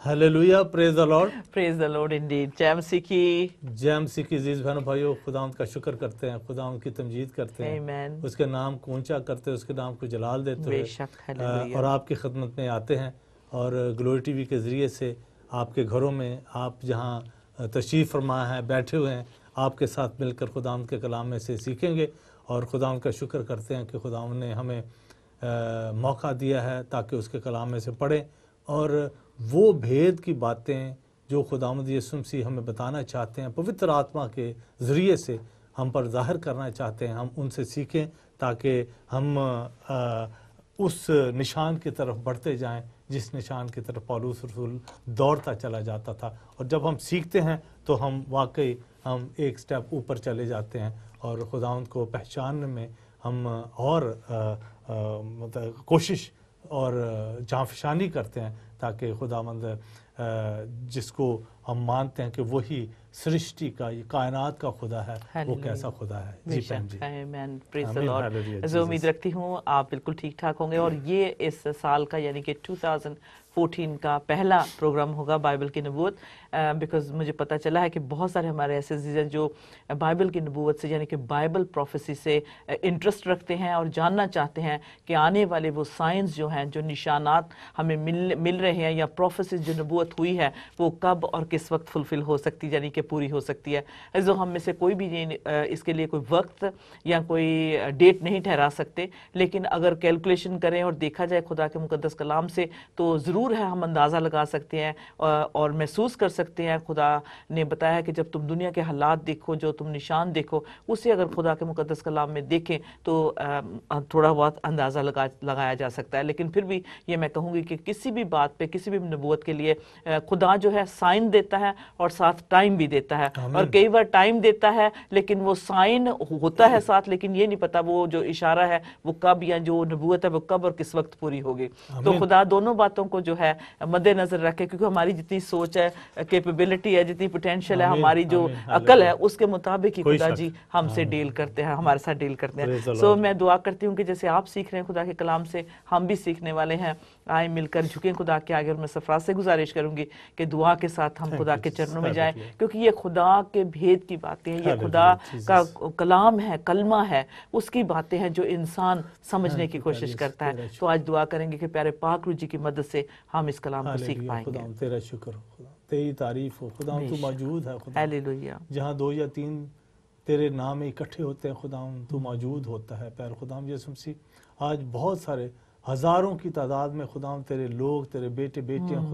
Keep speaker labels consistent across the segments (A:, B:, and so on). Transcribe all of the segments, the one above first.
A: Hallelujah, praise the Lord.
B: Praise the Lord indeed. जैम सीखी
A: अजीज बहनों भाइयों, खुदावंद का शुक्र करते हैं, खुदावंद की तमजीद करते हैं,
B: आमीन।
A: उसके नाम को ऊंचा करते हैं, उसके नाम को जलाल देते हैं और आपकी खिदमत में आते हैं। और ग्लोरी टीवी के ज़रिए से आपके घरों में, आप जहाँ तशरीफ़ फरमा है, बैठे हुए हैं, आपके साथ मिलकर खुदावंद के कलाम में से सीखेंगे। और खुदावंद का शुक्र करते हैं कि खुदावंद ने हमें मौका दिया है ताकि उसके कलाम में से पढ़ें और वो भेद की बातें जो खुदावंद यीशु मसीह हमें बताना चाहते हैं, पवित्र आत्मा के ज़रिए से हम पर ज़ाहिर करना चाहते हैं, हम उनसे सीखें ताकि हम उस निशान की तरफ बढ़ते जाएं जिस निशान की तरफ पौलुस रसूल दौड़ता चला जाता था। और जब हम सीखते हैं तो हम वाकई हम एक स्टेप ऊपर चले जाते हैं और खुदावंद को पहचानने में हम और मतलब कोशिश और जांफशानी करते हैं ताकि खुदावंद जिसको हम मानते हैं कि वही सृष्टि का, ये कायनात का खुदा है, वो कैसा खुदा है। जी बहन जी,
B: आमीन, प्रेज द लॉर्ड। जो उम्मीद रखती हूँ आप बिल्कुल ठीक ठाक होंगे। और ये इस साल का यानी कि 2014 का पहला प्रोग्राम होगा बाइबल की नबूवत, बिकॉज मुझे पता चला है कि बहुत सारे हमारे ऐसे हैं जो बाइबल की नबूवत से यानी कि बाइबल प्रोफेसी से इंटरेस्ट रखते हैं और जानना चाहते हैं कि आने वाले वो साइंस जो हैं, जो निशानात हमें मिल रहे हैं, या प्रोफेसी जो नबूवत हुई है वो कब और किस वक्त फुलफिल हो सकती है, यानी कि पूरी हो सकती है। जो हम में से कोई भी इसके लिए कोई वक्त या कोई डेट नहीं ठहरा सकते, लेकिन अगर कैलकुलेशन करें और देखा जाए खुदा के मुकद्दस कलाम से तो ज़रूर है हम अंदाज़ा लगा सकते हैं और महसूस कर सकते हैं। खुदा ने बताया कि जब तुम दुनिया के हालात देखो, जो तुम निशान देखो, उसे अगर खुदा के मुकद्दस कलाम में देखें तो थोड़ा बहुत अंदाज़ा लगाया जा सकता है। लेकिन फिर भी ये मैं कहूँगी कि किसी भी बात पे, किसी भी नबूवत के लिए खुदा जो है साइन देता है और साथ टाइम भी देता है। और कई बार टाइम देता है लेकिन वो साइन होता है साथ, लेकिन ये नहीं पता वो जो इशारा है वो कब, या जो नबूवत है वो कब और किस वक्त पूरी होगी। तो खुदा दोनों बातों को जो है मद्देनजर रखे, क्योंकि हमारी जितनी सोच है, कैपेबिलिटी है, जितनी पोटेंशियल है, हमारी जो अकल है, उसके मुताबिक ही खुदा जी हमसे डील करते हैं, हमारे साथ डील करते हैं। सो मैं दुआ करती हूँ कि जैसे आप सीख रहे हैं खुदा के कलाम से, हम भी सीखने वाले हैं। आए मिलकर झुकें खुदा के आगे। और मैं सरफराज से गुजारिश करूंगी कि दुआ के साथ हम खुदा के चरणों में जाएं, क्योंकि ये खुदा के भेद की बातें हैं, ये खुदा का कलाम है, कलमा है, उसकी बातें हैं जो इंसान समझने की कोशिश करता है। तो आज दुआ करेंगे कि प्यारे पाक रूह जी की मदद से हम इस कलाम को सीख पाएंगे।
A: खुदा तेरा शुक्र हो, खुदा तेरी तारीफ हो, खुदा तू मौजूद है। खुदा
B: हालेलुया।
A: जहाँ 2 या 3 तेरे नाम में इकट्ठे होते हैं खुदा तू मौजूद होता है। प्यारे खुदा यीशु मसीह आज बहुत सारे हज़ारों की तादाद में खुदा तेरे लोग, तेरे बेटे बेटियाँ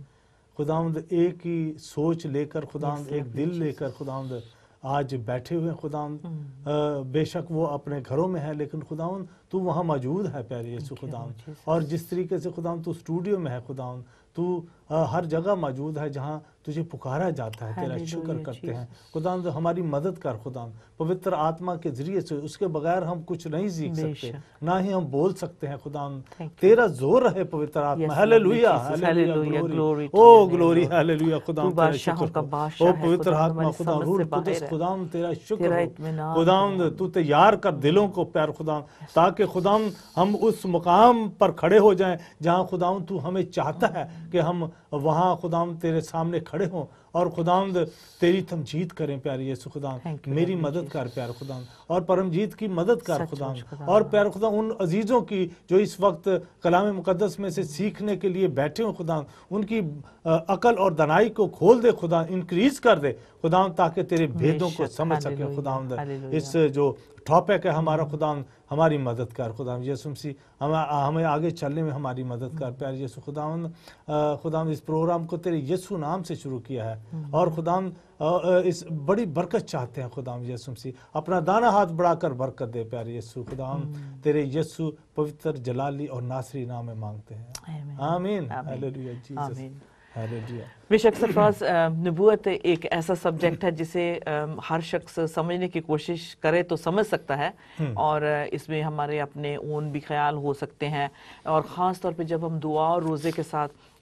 A: खुदावंद एक ही सोच लेकर, खुदावंद एक दिल लेकर खुदावंद आज बैठे हुए हैं। खुदावंद बेशक वो अपने घरों में है, लेकिन खुदावंद तू वहाँ मौजूद है प्यारे यीशु खुदावंद। और जिस तरीके से खुदावंद तू स्टूडियो में है, खुदावंद तू हर जगह मौजूद है जहाँ तुझे पुकारा जाता है। तेरा शुक्र करते हैं खुदावंद, हमारी मदद कर खुदावंद, पवित्र आत्मा के जरिए से। उसके बगैर हम कुछ नहीं सीख सकते, ना ही हम बोल सकते हैं। खुदावंद तेरा जोर रहे पवित्र आत्मा। Hallelujah, hallelujah, glory, oh glory, hallelujah. खुदावंद तेरा शुक्र हो, ओ पवित्र आत्मा, खुदा रूह कुदस, खुदावंद तेरा शुक्र हो। खुदावंद तू तैयार कर दिलों को प्यार खुदावंद, ताकि खुदावंद हम उस मुकाम पर खड़े हो जाएं जहाँ खुदावंद तू हमें चाहता है कि हम वहाँ खुदावंद तेरे सामने खड़े हों और खुदावंद तेरी तमजीद करें। प्यारे यीशु खुदावंद मेरी मदद कर प्यार खुदावंद, और परमजीत की मदद कर खुदावंद, और प्यार खुदा उन अजीज़ों की जो इस वक्त कलाम मुकद्दस में से सीखने के लिए बैठे हो खुदावंद, उनकी अकल और दनाई को खोल दे खुदा, इंक्रीज कर दे खुदावंद, ताकि तेरे भेदों को समझ सके खुदावंद। इस जो टॉपिक है हमारा खुदावंद, हमारी मदद कर खुदावंद यीशु मसीह, हमें आगे चलने में हमारी मदद कर प्यारे यीशु खुदावंद। खुदावंद इस प्रोग्राम को तेरे यीशु नाम से शुरू किया है और खुदावंद इस बड़ी बरकत चाहते हैं खुदावंद यीशु मसीह। अपना दाना हाथ बढ़ाकर बरकत दे प्यारे यीशु खुदावंद, तेरे यीशु पवित्र जलाली और नासरी नाम में मांगते हैं, आमीन। Hallelujah Jesus, hallelujah.
B: बेशक सरफराज, नबूवत एक ऐसा सब्जेक्ट है जिसे हर शख्स समझने की कोशिश करे तो समझ सकता है, और इसमें हमारे अपने ओन भी ख्याल हो सकते हैं। और ख़ास तौर पे जब हम दुआ और रोज़े के साथ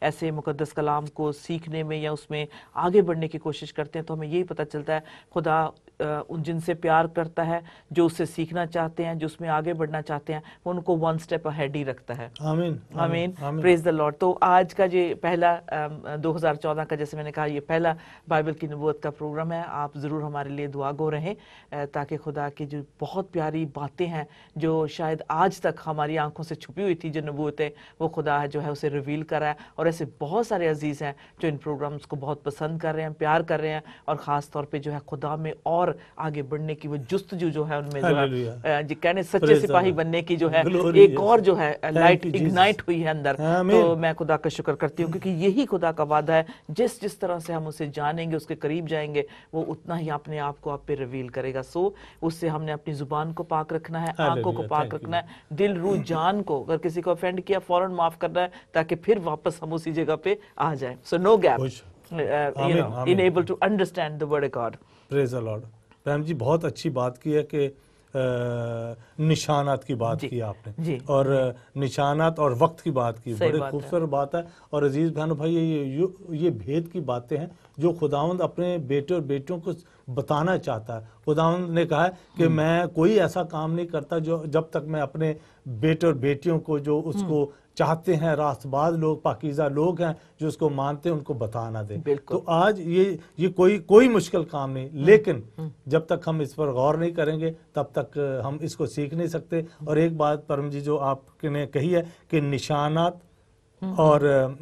B: ایسے مقدس کلام کو سیکھنے میں یا اس میں آگے بڑھنے کی کوشش کرتے ہیں تو ہمیں یہی پتہ چلتا ہے خدا ان جن سے پیار کرتا ہے، جو اس سے سیکھنا چاہتے ہیں، جو اس میں آگے بڑھنا چاہتے ہیں، وہ ان کو ون سٹیپ اہیڈ ہی رکھتا ہے.
A: آمین
B: آمین. Praise the Lord. تو آج کا یہ پہلا 2014 کا، جیسے میں نے کہا، یہ پہلا بائبل کی نبوت کا پروگرام ہے. آپ ضرور ہمارے لیے دعا گو رہیں تاکہ خدا کی جو بہت پیاری باتیں ہیں جو شاید آج تک ہماری آنکھوں سے چھپی ہوئی تھی، جو نبوتیں، وہ خدا جو ہے اسے ریویل کر رہا ہے. اور ایسے بہت سارے عزیز ہیں جو ان پروگرامز کو بہت پسند کر رہے ہیں، پیار کر رہے ہیں، اور خاص طور پہ جو ہے خدا میں اور آگے بڑھنے کی وہ جستجو جو ہے ان میں جو ہے جی کہنے سچے سپاہی بننے کی جو ہے ایک اور جو ہے لائٹ اگنائٹ ہوئی ہے اندر. تو میں خدا کا شکر کرتی ہوں کیونکہ یہی خدا کا وعدہ ہے، جس طرح سے ہم اسے جانیں گے، اس کے قریب جائیں گے، وہ اتنا ہی اپنے آپ کو آپ پہ ریویل کرے گا. سو اس سے ہم نے اپنی زبان کو پاک رکھنا ہے، آنکھوں کو پاک رکھنا ہے، دل روح جان کو، اگر کسی کو افینڈ کیا فوراً معاف کرنا ہے تاکہ پھر واپس ہم اسی جگہ پہ آ جائیں. So no gap, enable to understand the word of God.
A: Praise the Lord. رحم جی بہت اچھی بات کی ہے کہ نشانات کی بات کی آپ نے، اور نشانات اور وقت کی بات کی، بڑی خوبصورت بات ہے. اور عزیز بہنوں بھائی، یہ بھید کی باتیں ہیں جو خداوند اپنے بیٹے اور بیٹیوں کو بتانا چاہتا ہے. خداوند نے کہا ہے کہ میں کوئی ایسا کام نہیں کرتا جو جب تک میں اپنے بیٹے اور بیٹیوں کو جو اس کو چاہتے ہیں، راست باز لوگ، پاکیزہ لوگ ہیں جو اس کو مانتے ہیں، ان کو بتا نہ دیں. تو آج یہ کوئی مشکل کام نہیں، لیکن جب تک ہم اس پر غور نہیں کریں گے تب تک ہم اس کو سیکھ نہیں سکتے. اور ایک بات پرم جی جو آپ نے کہی ہے کہ نشانات اور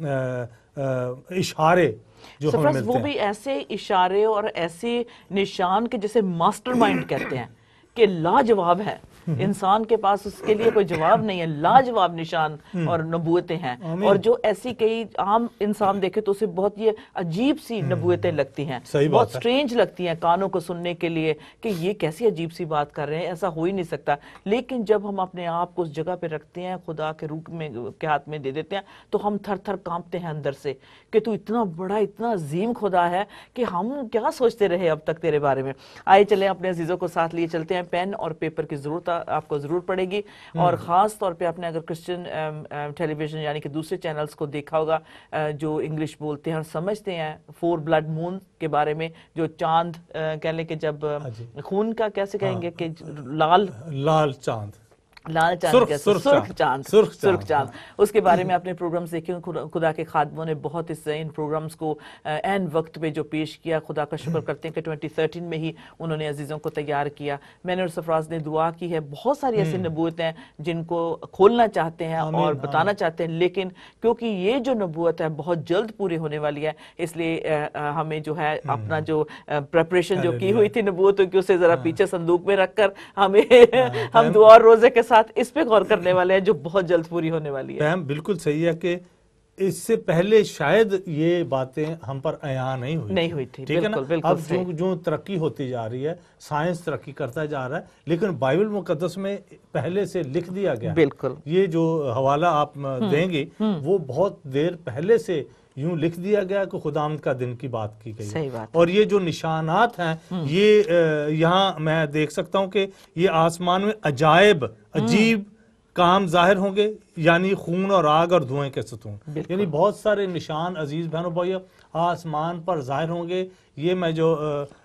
A: اشارے جو ہمیں ملتے ہیں،
B: وہ بھی ایسے اشارے اور ایسے نشان کے جسے ماسٹر مائنڈ کہتے ہیں کہ لاجواب ہے. انسان کے پاس اس کے لیے کوئی جواب نہیں ہے. لاجواب نشان اور نبوتیں ہیں، اور جو ایسی کئی عام انسان دیکھے تو اسے بہت یہ عجیب سی نبوتیں لگتی ہیں، بہت سٹرینج لگتی ہیں کانوں کو سننے کے لیے کہ یہ کیسی عجیب سی بات کر رہے ہیں، ایسا ہو ہی نہیں سکتا. لیکن جب ہم اپنے آپ کو اس جگہ پہ رکھتے ہیں، خدا کے روح میں کے ہاتھ میں دے دیتے ہیں، تو ہم تھر تھر کانپتے ہیں اندر سے کہ تو اتنا بڑا، اتنا عظیم خدا ہے کہ ہم کیا سوچتے رہے اب تک تیرے بارے میں. آئے چلیں اپنے عزیزوں کو ساتھ لیے چلتے ہیں. پین اور پیپر کی ضرورت آپ کو ضرور پڑے گی، اور خاص طور پہ آپ نے اگر کرسچن ٹیلی ویژن یعنی کہ دوسرے چینلز کو دیکھا ہوگا جو انگلش بولتے ہیں اور سمجھتے ہیں 4 بلڈ مون کے بارے میں، جو چاند کہہ لیں کہ جب خون کا کیسے کہیں گے کہ
A: لال چاند،
B: لال چاند، سرخ چاند، سرخ چاند، اس کے بارے میں اپنے پروگرامز دیکھے. خدا کے خادموں نے بہت ان پروگرامز کو عین وقت پہ جو پیش کیا. خدا کا شکر کرتے ہیں کہ 2013 میں ہی انہوں نے عزیزوں کو تیار کیا. میں نے اور سرفراز نے دعا کی ہے. بہت ساری ایسی نبوت ہیں جن کو کھولنا چاہتے ہیں اور بتانا چاہتے ہیں، لیکن کیونکہ یہ جو نبوت ہے بہت جلد پوری ہونے والی ہے، اس لیے ہمیں جو ہے اپنا جو پریپریشن جو کی ہوئی تھی نبوتوں کی، اسے ذرا پیچھے صندوق میں رکھ کر ہم دعا اور روزے کے ساتھ اس پہ غور کرنے والے ہیں جو بہت جلد پوری ہونے والی ہے.
A: بالکل صحیح ہے کہ اس سے پہلے شاید یہ باتیں ہم پر عیاں نہیں ہوئی تھی. ٹھیک ہے نا. اب جو ترقی ہوتی جا رہی ہے، سائنس ترقی کرتا جا رہا ہے، لیکن بائبل مقدس میں پہلے سے لکھ دیا گیا.
B: بالکل
A: یہ جو حوالہ آپ دیں گے وہ بہت دیر پہلے سے یوں لکھ دیا گیا کہ خداوند کا دن کی بات کی گئی. اور یہ جو نشانات ہیں، یہ یہاں میں دیکھ سکتا ہوں کہ یہ آسمان میں عجیب کام ظاہر ہوں گے، یعنی خون اور آگ اور دھوئیں کے ستون. یعنی بہت سارے نشان عزیز بہنوں بھائیو آسمان پر ظاہر ہوں گے. یہ میں جو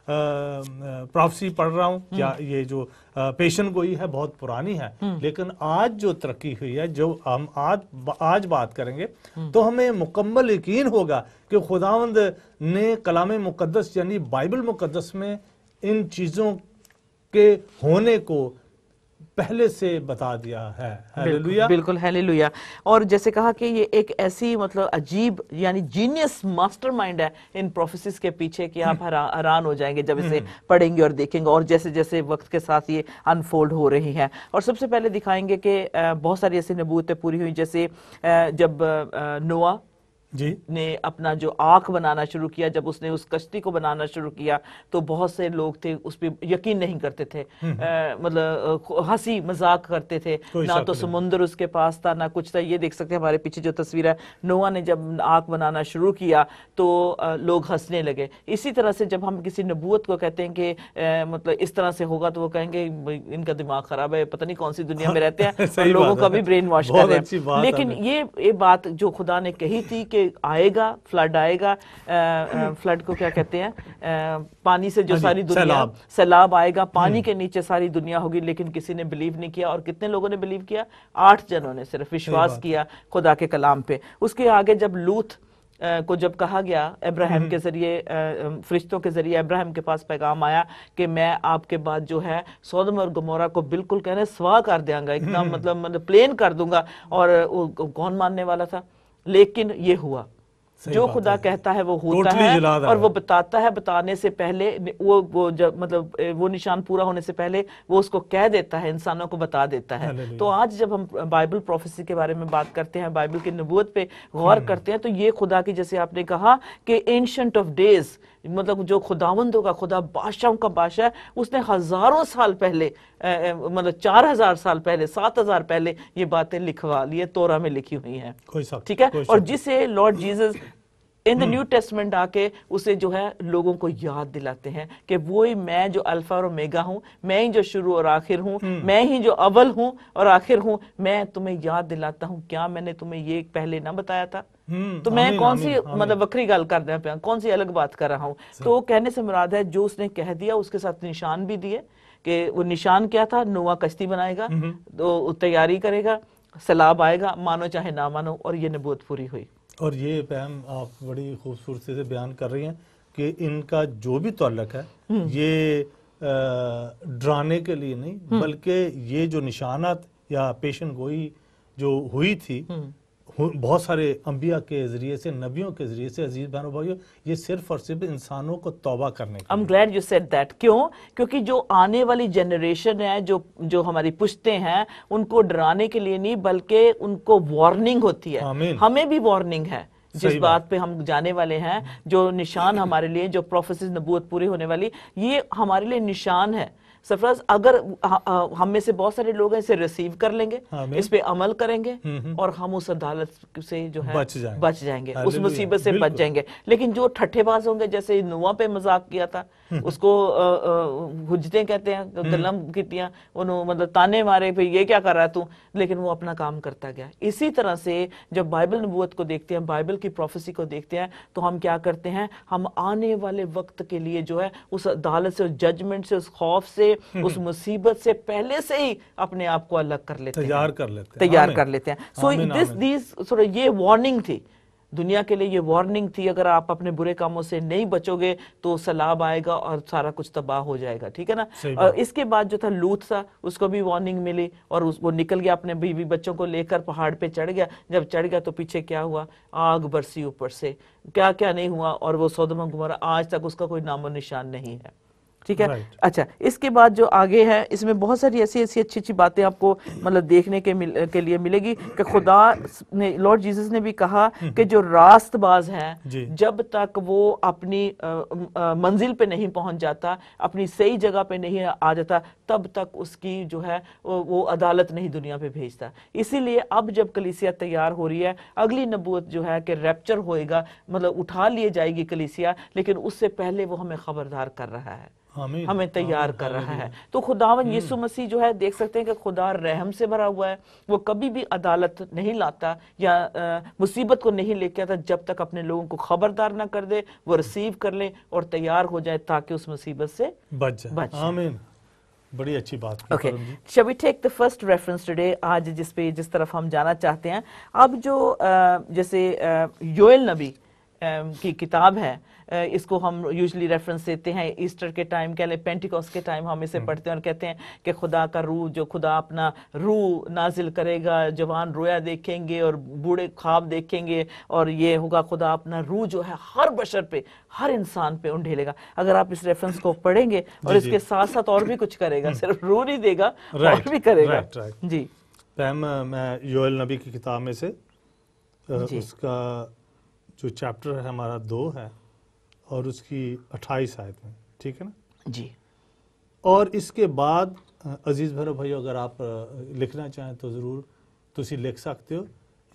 A: پروفیسی پڑھ رہا ہوں، یا یہ جو پیشن گوئی ہے بہت پرانی ہے، لیکن آج جو ترقی ہوئی ہے، جو ہم آج بات کریں گے، تو ہمیں مکمل یقین ہوگا کہ خداوند نے کلام مقدس یعنی بائبل مقدس میں ان چیزوں کے ہونے کو پہلے سے بتا دیا ہے. ہیلیلویا.
B: بالکل ہیلیلویا. اور جیسے کہا کہ یہ ایک ایسی مطلب عجیب یعنی جینیس ماسٹر مائنڈ ہے ان پروفیسیز کے پیچھے کہ آپ حیران ہو جائیں گے جب اسے پڑھیں گے اور دیکھیں گے، اور جیسے جیسے وقت کے ساتھ یہ انفولڈ ہو رہی ہے. اور سب سے پہلے دکھائیں گے کہ بہت ساری ایسی نبوتیں پوری ہوئی، جیسے جب نوح نے اپنا جو آنکھ بنانا شروع کیا، جب اس نے اس کشتی کو بنانا شروع کیا تو بہت سے لوگ تھے اس پہ یقین نہیں کرتے تھے، مطلب ہنسی مذاق کرتے تھے. نہ تو سمندر اس کے پاس تھا، نہ کچھ تھا. یہ دیکھ سکتے ہیں ہمارے پیچھے جو تصویر ہے، نوح نے جب آنکھ بنانا شروع کیا تو لوگ ہنسنے لگے. اسی طرح سے جب ہم کسی نبوت کو کہتے ہیں کہ مطلب اس طرح سے ہوگا تو وہ کہیں گے ان کا دماغ خراب ہے، پتہ نہیں کون سی دنیا میں رہتے ہیں، اور لوگوں کا بھی برین واش کر رہے ہیں. لیکن یہ بات جو خدا نے کہی تھی کہ کہ آئے گا فلڈ آئے گا, فلڈ کو کیا کہتے ہیں, پانی سے جو ساری دنیا, سیلاب آئے گا, پانی کے نیچے ساری دنیا ہوگی, لیکن کسی نے بلیو نہیں کیا. اور کتنے لوگوں نے بلیو کیا؟ 8 جنوں نے صرف وشواس کیا خدا کے کلام پہ. اس کے آگے جب لوط کو جب کہا گیا ابراہیم کے ذریعے, فرشتوں کے ذریعے ابراہیم کے پاس پیغام آیا کہ میں آپ کے بعد جو ہے سودم اور گمورہ کو بالکل کہنے سوا کر دیاں گا, ایک دم مطلب پلین کر دوں گا, اور کون ماننے والا تھا؟ لیکن یہ ہوا جو خدا کہتا ہے وہ ہوتا ہے, اور وہ بتاتا ہے, بتانے سے پہلے وہ جب مطلب وہ نشان پورا ہونے سے پہلے وہ اس کو کہہ دیتا ہے, انسانوں کو بتا دیتا ہے. تو آج جب ہم بائبل پروفیسی کے بارے میں بات کرتے ہیں, بائبل کی نبوت پہ غور کرتے ہیں, تو یہ خدا کی, جیسے آپ نے کہا کہ اینشنٹ آف ڈیز, مطلب جو خداوندوں کا خدا, بادشاہوں کا بادشاہ ہے, اس نے ہزاروں سال پہلے, مطلب 4000 سال پہلے, 7000 پہلے یہ باتیں لکھوا لی, تورا میں لکھی ہوئی ہیں, ٹھیک ہے. اور جسے Lord Jesus in the New Testament آ کے اسے جو ہے لوگوں کو یاد دلاتے ہیں کہ وہی میں جو الفا اور اومیگا ہوں, میں ہی جو شروع اور آخر ہوں, میں ہی جو اول ہوں اور آخر ہوں, میں تمہیں یاد دلاتا ہوں. کیا میں نے تمہیں یہ پہلے نہ بتایا تھا؟ تو میں کون سی مطلب وکری گل کر رہا ہوں, کون سی الگ بات کر رہا ہوں؟ تو کہنے سے مراد ہے جو اس نے کہہ دیا, اس کے ساتھ نشان بھی دیے, کہ وہ نشان کیا تھا؟ نوح کشتی بنائے گا, تو تیاری کرے گا, سیلاب آئے گا, مانو چاہے نہ مانو, اور یہ نبوت پوری ہوئی.
A: اور یہ پہم آپ بڑی خوبصورتی سے بیان کر رہی ہیں کہ ان کا جو بھی تعلق ہے یہ ڈرانے کے لیے نہیں, بلکہ یہ جو نشانات یا پیشن گوئی جو ہوئی تھی بہت سارے انبیاء کے ذریعے سے, نبیوں کے ذریعے سے, عزیز بہنوں بھائیوں, یہ صرف اور صرف انسانوں کو توبہ کرنے کے
B: I'm glad you said that. کیوں؟ کیونکہ جو آنے والی جنریشن ہے, جو ہماری پشتیں ہیں, ان کو ڈرانے کے لیے نہیں بلکہ ان کو وارننگ ہوتی ہے. ہمیں بھی وارننگ ہے جس بات پہ ہم جانے والے ہیں, جو نشان ہمارے لیے, جو پروفیسز نبوت پوری ہونے والی, یہ ہمارے لیے نشان ہے. سرفراز, اگر ہم میں سے بہت سارے لوگ ہیں اسے ریسیو کر لیں گے, اس پہ عمل کریں گے, اور ہم اس عدالت سے جو ہے بچ جائیں گے, اس مصیبت سے بچ جائیں گے. لیکن جو ٹھٹھے باز ہوں گے, جیسے نوح پہ مذاق کیا تھا, اس کو حجتیں کہتے ہیں, گلم کیتیاں, انہوں مطلب تانے مارے, پھر یہ کیا کر رہا ہے تو, لیکن وہ اپنا کام کرتا گیا. اسی طرح سے جب بائبل نبوت کو دیکھتے ہیں, بائبل کی پروفیسی کو دیکھتے ہیں, تو ہم کیا کرتے ہیں, ہم آنے والے وقت کے لیے جو ہے اس عدالت سے, اس ججمنٹ سے, اس خوف سے, اس مصیبت سے پہلے سے ہی اپنے آپ کو الگ کر لیتے ہیں, تیار کر لیتے ہیں. سو یہ وارننگ تھی دنیا کے لیے, یہ وارننگ تھی, اگر آپ اپنے برے کاموں سے نہیں بچو گے تو سیلاب آئے گا اور سارا کچھ تباہ ہو جائے گا, ٹھیک ہے نا. اور اس کے بعد جو تھا لوط تھا, اس کو بھی وارننگ ملی, اور وہ نکل گیا اپنے بیوی بچوں کو لے کر پہاڑ پہ چڑھ گیا. جب چڑھ گیا تو پیچھے کیا ہوا, آگ برسی اوپر سے, کیا کیا نہیں ہوا, اور وہ سودم و گمورہ آج تک اس کا کوئی نام و نشان نہیں ہے, ٹھیک ہے. اچھا, اس کے بعد جو آگے ہے, اس میں بہت ساری ایسی اچھی باتیں آپ کو مطلب دیکھنے کے لیے ملے گی کہ خدا نے, لارڈ جیزس نے بھی کہا کہ جو راست باز ہے, جب تک وہ اپنی منزل پہ نہیں پہنچ جاتا, اپنی صحیح جگہ پہ نہیں آ جاتا, تب تک اس کی جو ہے وہ عدالت نہیں دنیا پہ بھیجتا. اسی لیے اب جب کلیسیا تیار ہو رہی ہے, اگلی نبوت جو ہے کہ ریپچر ہوئے گا, مطلب اٹھا لیے جائے گی کلیسیا, لیکن اس سے پہلے وہ ہمیں خبردار کر رہا ہے, ہمیں تیار کر رہا ہے. تو خداوند یسوع مسیح جو ہے, دیکھ سکتے ہیں کہ خدا رحم سے بھرا ہوا ہے, وہ کبھی بھی عدالت نہیں لاتا یا مصیبت کو نہیں لے کے آتا جب تک اپنے لوگوں کو خبردار نہ کر دے, وہ ریسیو کر لیں اور تیار ہو جائے تاکہ اس مصیبت سے بچ جائے.
A: آمین. بڑی اچھی بات.
B: Okay, shall we take the first reference today, آج جس طرف ہم جانا چاہتے ہیں. اب جو جیسے یوئیل نبی کی کتاب ہے, اس کو ہم یوزلی ریفرنس دیتے ہیں ایسٹر کے ٹائم, کہہ لیں پینٹیکوس کے ٹائم, ہم اسے پڑھتے ہیں اور کہتے ہیں کہ خدا کا روح, جو خدا اپنا روح نازل کرے گا, جوان رویا دیکھیں گے اور بوڑھے خواب دیکھیں گے, اور یہ ہوگا خدا اپنا روح جو ہے ہر بشر پہ, ہر انسان پہ انڈھیلے گا. اگر آپ اس ریفرنس کو پڑھیں گے اور اس کے ساتھ ساتھ اور بھی کچھ کرے گا, صرف روح نہیں دے گا, اور بھی کرے گا. جی
A: میں یوئیل نبی کی کتاب میں سے اس کا جو چیپٹر ہے ہمارا 2 ہے, اور اس کی 28 آیت میں, ٹھیک ہے نا
B: جی.
A: اور اس کے بعد عزیز بھائیو بھائیو, اگر آپ لکھنا چاہیں تو ضرور تسی لکھ سکتے ہو.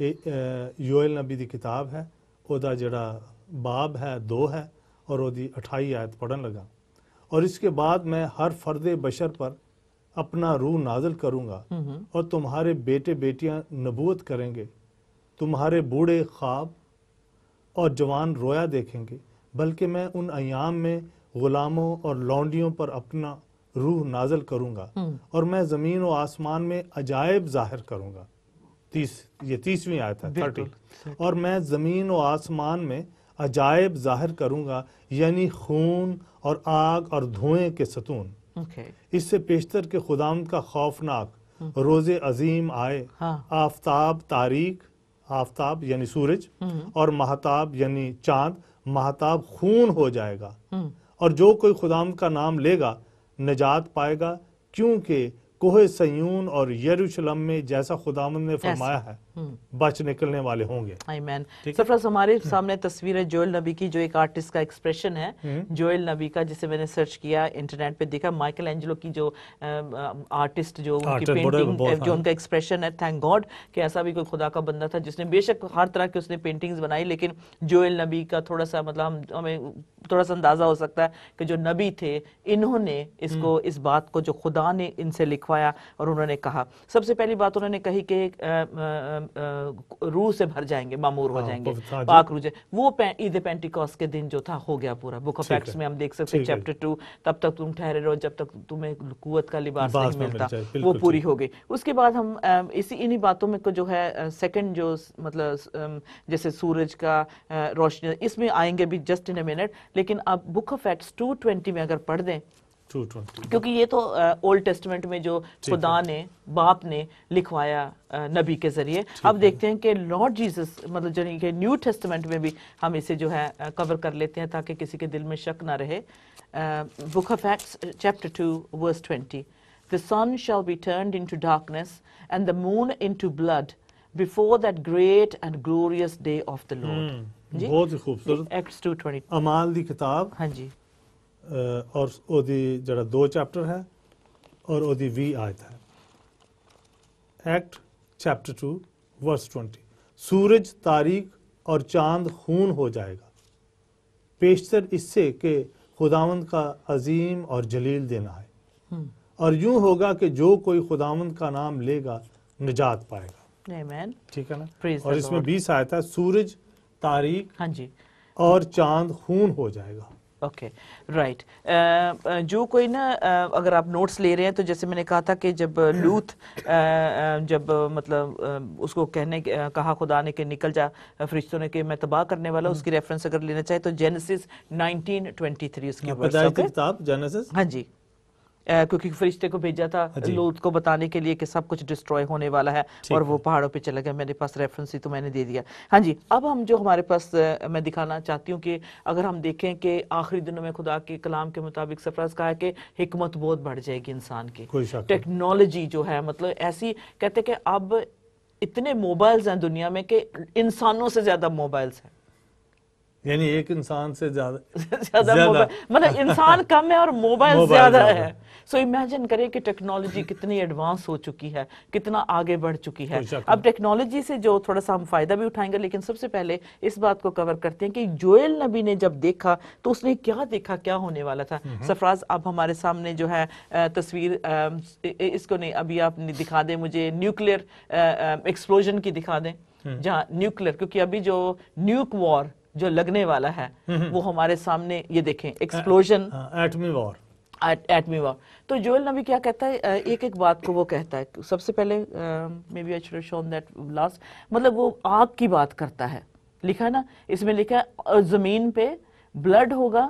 A: یوئیل نبی دی کتاب ہے, اودا جڑا باب ہے 2 ہے, اور او دی 28 آیت پڑھن لگا. اور اس کے بعد میں ہر فرد بشر پر اپنا روح نازل کروں گا, اور تمہارے بیٹے بیٹیاں نبوت کریں گے, تمہارے بوڑھے خواب اور جوان رویا دیکھیں گے، بلکہ میں ان ایام میں غلاموں اور لونڈیوں پر اپنا روح نازل کروں گا، اور میں زمین و آسمان میں عجائب ظاہر کروں گا. یہ 30ویں آیت ہے 30. اور میں زمین و آسمان میں عجائب ظاہر کروں گا، یعنی خون اور آگ اور دھوئیں کے ستون. اس سے پیشتر کہ خداوند کا خوفناک روز عظیم آئے، آفتاب تاریک، آفتاب یعنی سورج، اور مہتاب یعنی چاند، مہتاب خون ہو جائے گا، اور جو کوئی خداوند کا نام لے گا نجات پائے گا، کیونکہ کوہ سیون اور یروشلم میں جیسا خداوند نے فرمایا ہے بچ نکلنے والے ہوں گے.
B: آمین. سرفراز، ہمارے سامنے تصویر ہے جوئل نبی کی، جو ایک آرٹسٹ کا ایکسپریشن ہے جوئل نبی کا، جسے میں نے سرچ کیا انٹرنیٹ پہ، دیکھا مائیکل اینجلو کی جو آرٹسٹ جو ان کی پینٹنگ، جو ان کا ایکسپریشن ہے. تھینک گاڈ کہ ایسا بھی کوئی خدا کا بندہ تھا جس نے، بے شک ہر طرح کی اس نے پینٹنگز بنائی، لیکن جوئل نبی کا تھوڑا سا مطلب ہمیں تھوڑا سا اندازہ ہو سکتا ہے کہ جو نبی تھے انہوں نے اس بات کو جو خدا نے ان سے لکھوایا، اور انہوں نے کہا سب سے پہلی بات انہوں نے کہی کہ روح سے بھر جائیں گے، معمور ہو جائیں گے، پاک روح. وہ عید پینٹیکوسٹ کے دن جو تھا ہو گیا پورا. بک آف ایکٹس میں ہم دیکھ سکتے ہیں چیپٹر 2، تب تک تم ٹھہرے رہو جب تک تمہیں قوت کا لباس نہیں ملتا، وہ پوری ہو گئی. اس کے بعد ہم انہی باتوں میں کو جو ہے سیکنڈ جو مطلب جیسے سورج کا روشنی، اس میں آئیں گے بھی جسٹ ان اے منٹ. لیکن اب بک آف ایکٹس 2:20 میں اگر پڑھ دیں، کیونکہ یہ تو اولڈ ٹیسٹمنٹ میں جو خدا نے باپ نے لکھوایا نبی کے ذریعے. اب دیکھتے ہیں کہ لارڈ جیسس مطلب جو کہ نیو ٹیسٹمنٹ میں بھی ہم اسے جو ہے کور کر لیتے ہیں تاکہ کسی کے دل میں شک نہ رہے. Book of Acts chapter 2:20. The sun shall be turned into darkness and the moon into blood before that great and glorious day of the Lord.
A: بہت ہی خوبصورت.
B: ایکٹس 2:20
A: اعمال دی کتاب.
B: ہاں جی.
A: اور او دی جڑا 2 چیپٹر ہے اور او دی 20 آیت ہے. Act chapter 2:20. سورج تاریک اور چاند خون ہو جائے گا، پیشتر اس سے کہ خداوند کا عظیم اور جلیل دن آئے، اور یوں ہوگا کہ جو کوئی خداوند کا نام لے گا نجات پائے گا.
B: آمین.
A: ٹھیک ہے نا. اور اس میں 20 آیت ہے، سورج تاریک
B: ہاں جی
A: اور چاند خون ہو جائے گا.
B: Okay right. جو کوئی نا اگر آپ نوٹس لے رہے ہیں تو جیسے میں نے کہا تھا کہ جب لوط جب مطلب اس کو کہا خدا نے کہ نکل جا فرشتوں نے کہ میں تباہ کرنے والا، اس کی ریفرنس اگر لینا چاہے تو جینیسس 19:23 اس کی
A: پیدائش کی کتاب جینیسس.
B: ہاں جی، کیونکہ فرشتے کو بھیجا تھا لوط کو بتانے کے لیے کہ سب کچھ ڈسٹروائے ہونے والا ہے، اور وہ پہاڑوں پہ چلا گیا. میرے پاس ریفرنس ہی تو میں نے دے دیا. ہاں جی. اب ہم جو ہمارے پاس میں دکھانا چاہتی ہوں کہ اگر ہم دیکھیں کہ آخری دنوں میں خدا کے کلام کے مطابق سرفراز کہا ہے کہ حکمت بہت بڑھ جائے گی انسان کی. ٹیکنالوجی جو ہے مطلب ایسی کہتے کہ اب اتنے موبائلز ہیں دنیا میں کہ انسانوں سے زیادہ موبائلز ہیں،
A: یعنی ایک انسان سے
B: زیادہ مطلب انسان کم ہے اور موبائل زیادہ ہے. سو امیجن کریں کہ ٹیکنالوجی کتنی ایڈوانس ہو چکی ہے، کتنا آگے بڑھ چکی ہے. اب ٹیکنالوجی سے جو تھوڑا سا ہم فائدہ بھی اٹھائیں گے، لیکن سب سے پہلے اس بات کو کور کرتے ہیں کہ جوئل نبی نے جب دیکھا تو اس نے کیا دیکھا، کیا ہونے والا تھا. سرفراز اب ہمارے سامنے جو ہے تصویر، اس کو نہیں ابھی آپ دکھا دیں مجھے، نیوکلیئر ایکسپلوژن کی دکھا دیں، جہاں نیوکلیئر، کیونکہ ابھی جو نیوک وار جو لگنے والا ہے وہ ہمارے سامنے، یہ دیکھیں ایکسپلوژن،
A: ایٹمی وار.
B: تو جوئل نبی کیا کہتا ہے، ایک ایک بات کو وہ کہتا ہے. سب سے پہلے maybe I should have shown that last, مطلب وہ آگ کی بات کرتا ہے. لکھا ہے نا اس میں، لکھا ہے زمین پہ بلڈ ہوگا،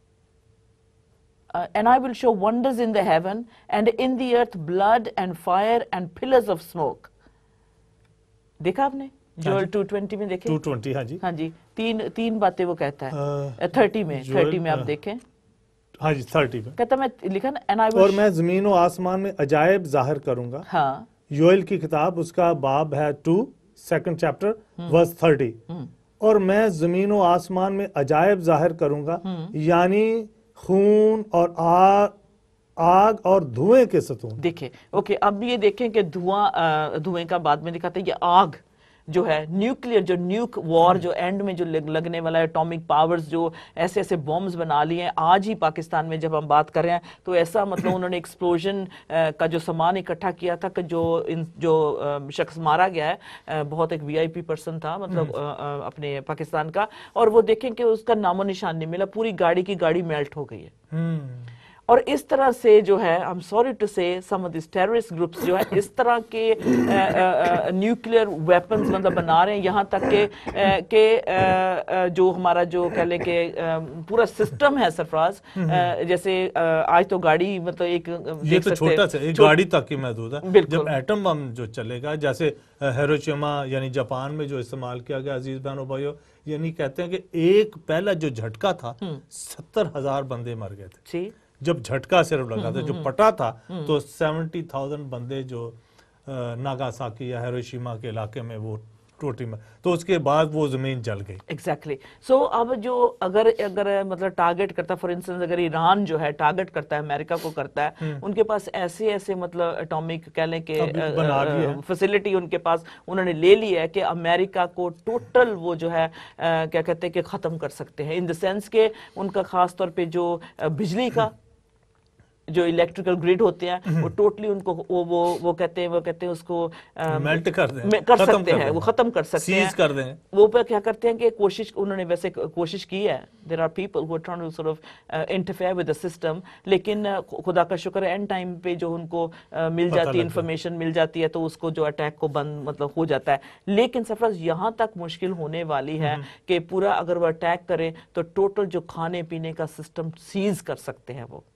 B: and I will show wonders in the heaven and in the earth blood and fire and pillars of smoke. دیکھا آپ نے جوئل 2:20 میں دیکھیں.
A: 2:20 ہاں جی.
B: ہاں جی. تین باتیں وہ کہتا ہے. 30 میں آپ دیکھیں.
A: ہاں جی 30 میں
B: کہتا میں لکھا نا
A: اور میں زمین و آسمان میں عجائب ظاہر کروں گا.
B: ہاں
A: یوئل کی کتاب اس کا باب ہے 2 2nd چیپٹر verse 30. اور میں زمین و آسمان میں عجائب ظاہر کروں گا، یعنی خون اور آگ اور دھوئیں کے ستون.
B: دیکھیں اوکے. اب یہ دیکھیں کہ دھوئیں کا بعد میں دکھاتا ہے، یہ آگ جو ہے نیوکلیئر جو نیوک وار جو اینڈ میں جو لگنے والا ہے, اٹامک پاورز جو ایسے ایسے بومز بنا لیے ہیں. آج ہی پاکستان میں جب ہم بات کر رہے ہیں تو ایسا مطلب انہوں نے ایکسپلوژن کا جو سامان اکٹھا کیا تھا کہ جو شخص مارا گیا ہے بہت ایک VIP پرسن تھا مطلب اپنے پاکستان کا, اور وہ دیکھیں کہ اس کا نام و نشان نہیں ملا, پوری گاڑی کی گاڑی میلٹ ہو گئی ہے. اور اس طرح سے جو ہے I'm sorry to say some of these terrorist groups جو ہے اس طرح کے نیوکلیئر ویپنز مطلب بنا رہے ہیں, یہاں تک کہ جو ہمارا جو کہہ لیں کہ پورا سسٹم ہے سرفراز, جیسے آج تو گاڑی مطلب ایک
A: یہ تو چھوٹا سا ایک گاڑی تک ہی محدود ہے, جب ایٹم بم جو چلے گا جیسے ہیروشیما یعنی جاپان میں جو استعمال کیا گیا عزیز بہنوں بھائیوں, یعنی کہتے ہیں کہ ایک پہلا جو جھٹکا تھا 70,000 بندے مر گئے تھے جب جھٹکا صرف لگا تھا. جو پٹا تھا تو 70,000 بندے جو ناگاساکی یا ہیروشیما کے علاقے میں وہ ٹوٹی میں, تو اس کے بعد وہ زمین جل گئی.
B: ایگزیکٹلی. سو اب جو اگر مطلب ٹارگٹ کرتا ہے, فار انسٹنس اگر ایران جو ہے ٹارگٹ کرتا ہے امریکہ کو کرتا ہے, ان کے پاس ایسے مطلب اٹامک کہہ لیں کہ فیسلٹی ان کے پاس انہوں نے لے لی ہے کہ امریکہ کو ٹوٹل وہ جو ہے کیا کہتے ہیں کہ ختم کر سکتے ہیں, ان دا سینس کہ ان کا خاص طور پہ جو بجلی کا جو الیکٹریکل گریڈ ہوتے ہیں وہ ٹوٹلی ان کو وہ کہتے ہیں اس کو
A: میلٹ کر
B: سکتے ہیں, وہ ختم کر سکتے ہیں,
A: سیز کر دیں.
B: وہ پہ کیا کرتے ہیں کہ کوشش انہوں نے ویسے کوشش کی ہے, there are people who are trying to sort of interfere with the system, لیکن خدا کا شکر ہے اینڈ ٹائم پہ جو ان کو مل جاتی ہے انفارمیشن مل جاتی ہے تو اس کو جو اٹیک کو بند مطلب ہو جاتا ہے. لیکن سرفراز یہاں تک مشکل ہونے والی ہے کہ پورا اگر وہ اٹیک کرے تو ٹوٹل جو کھانے پینے کا سسٹم سیز کر سکتے ہیں وہ,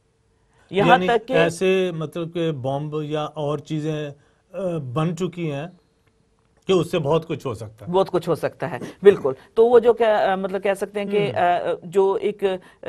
B: یہاں تک کہ
A: ایسے مطلب کہ بمب یا اور چیزیں بن چکی ہیں کہ اس سے بہت کچھ ہو سکتا ہے,
B: بہت کچھ ہو سکتا ہے. بالکل. تو وہ جو مطلب کہہ سکتے ہیں کہ جو ایک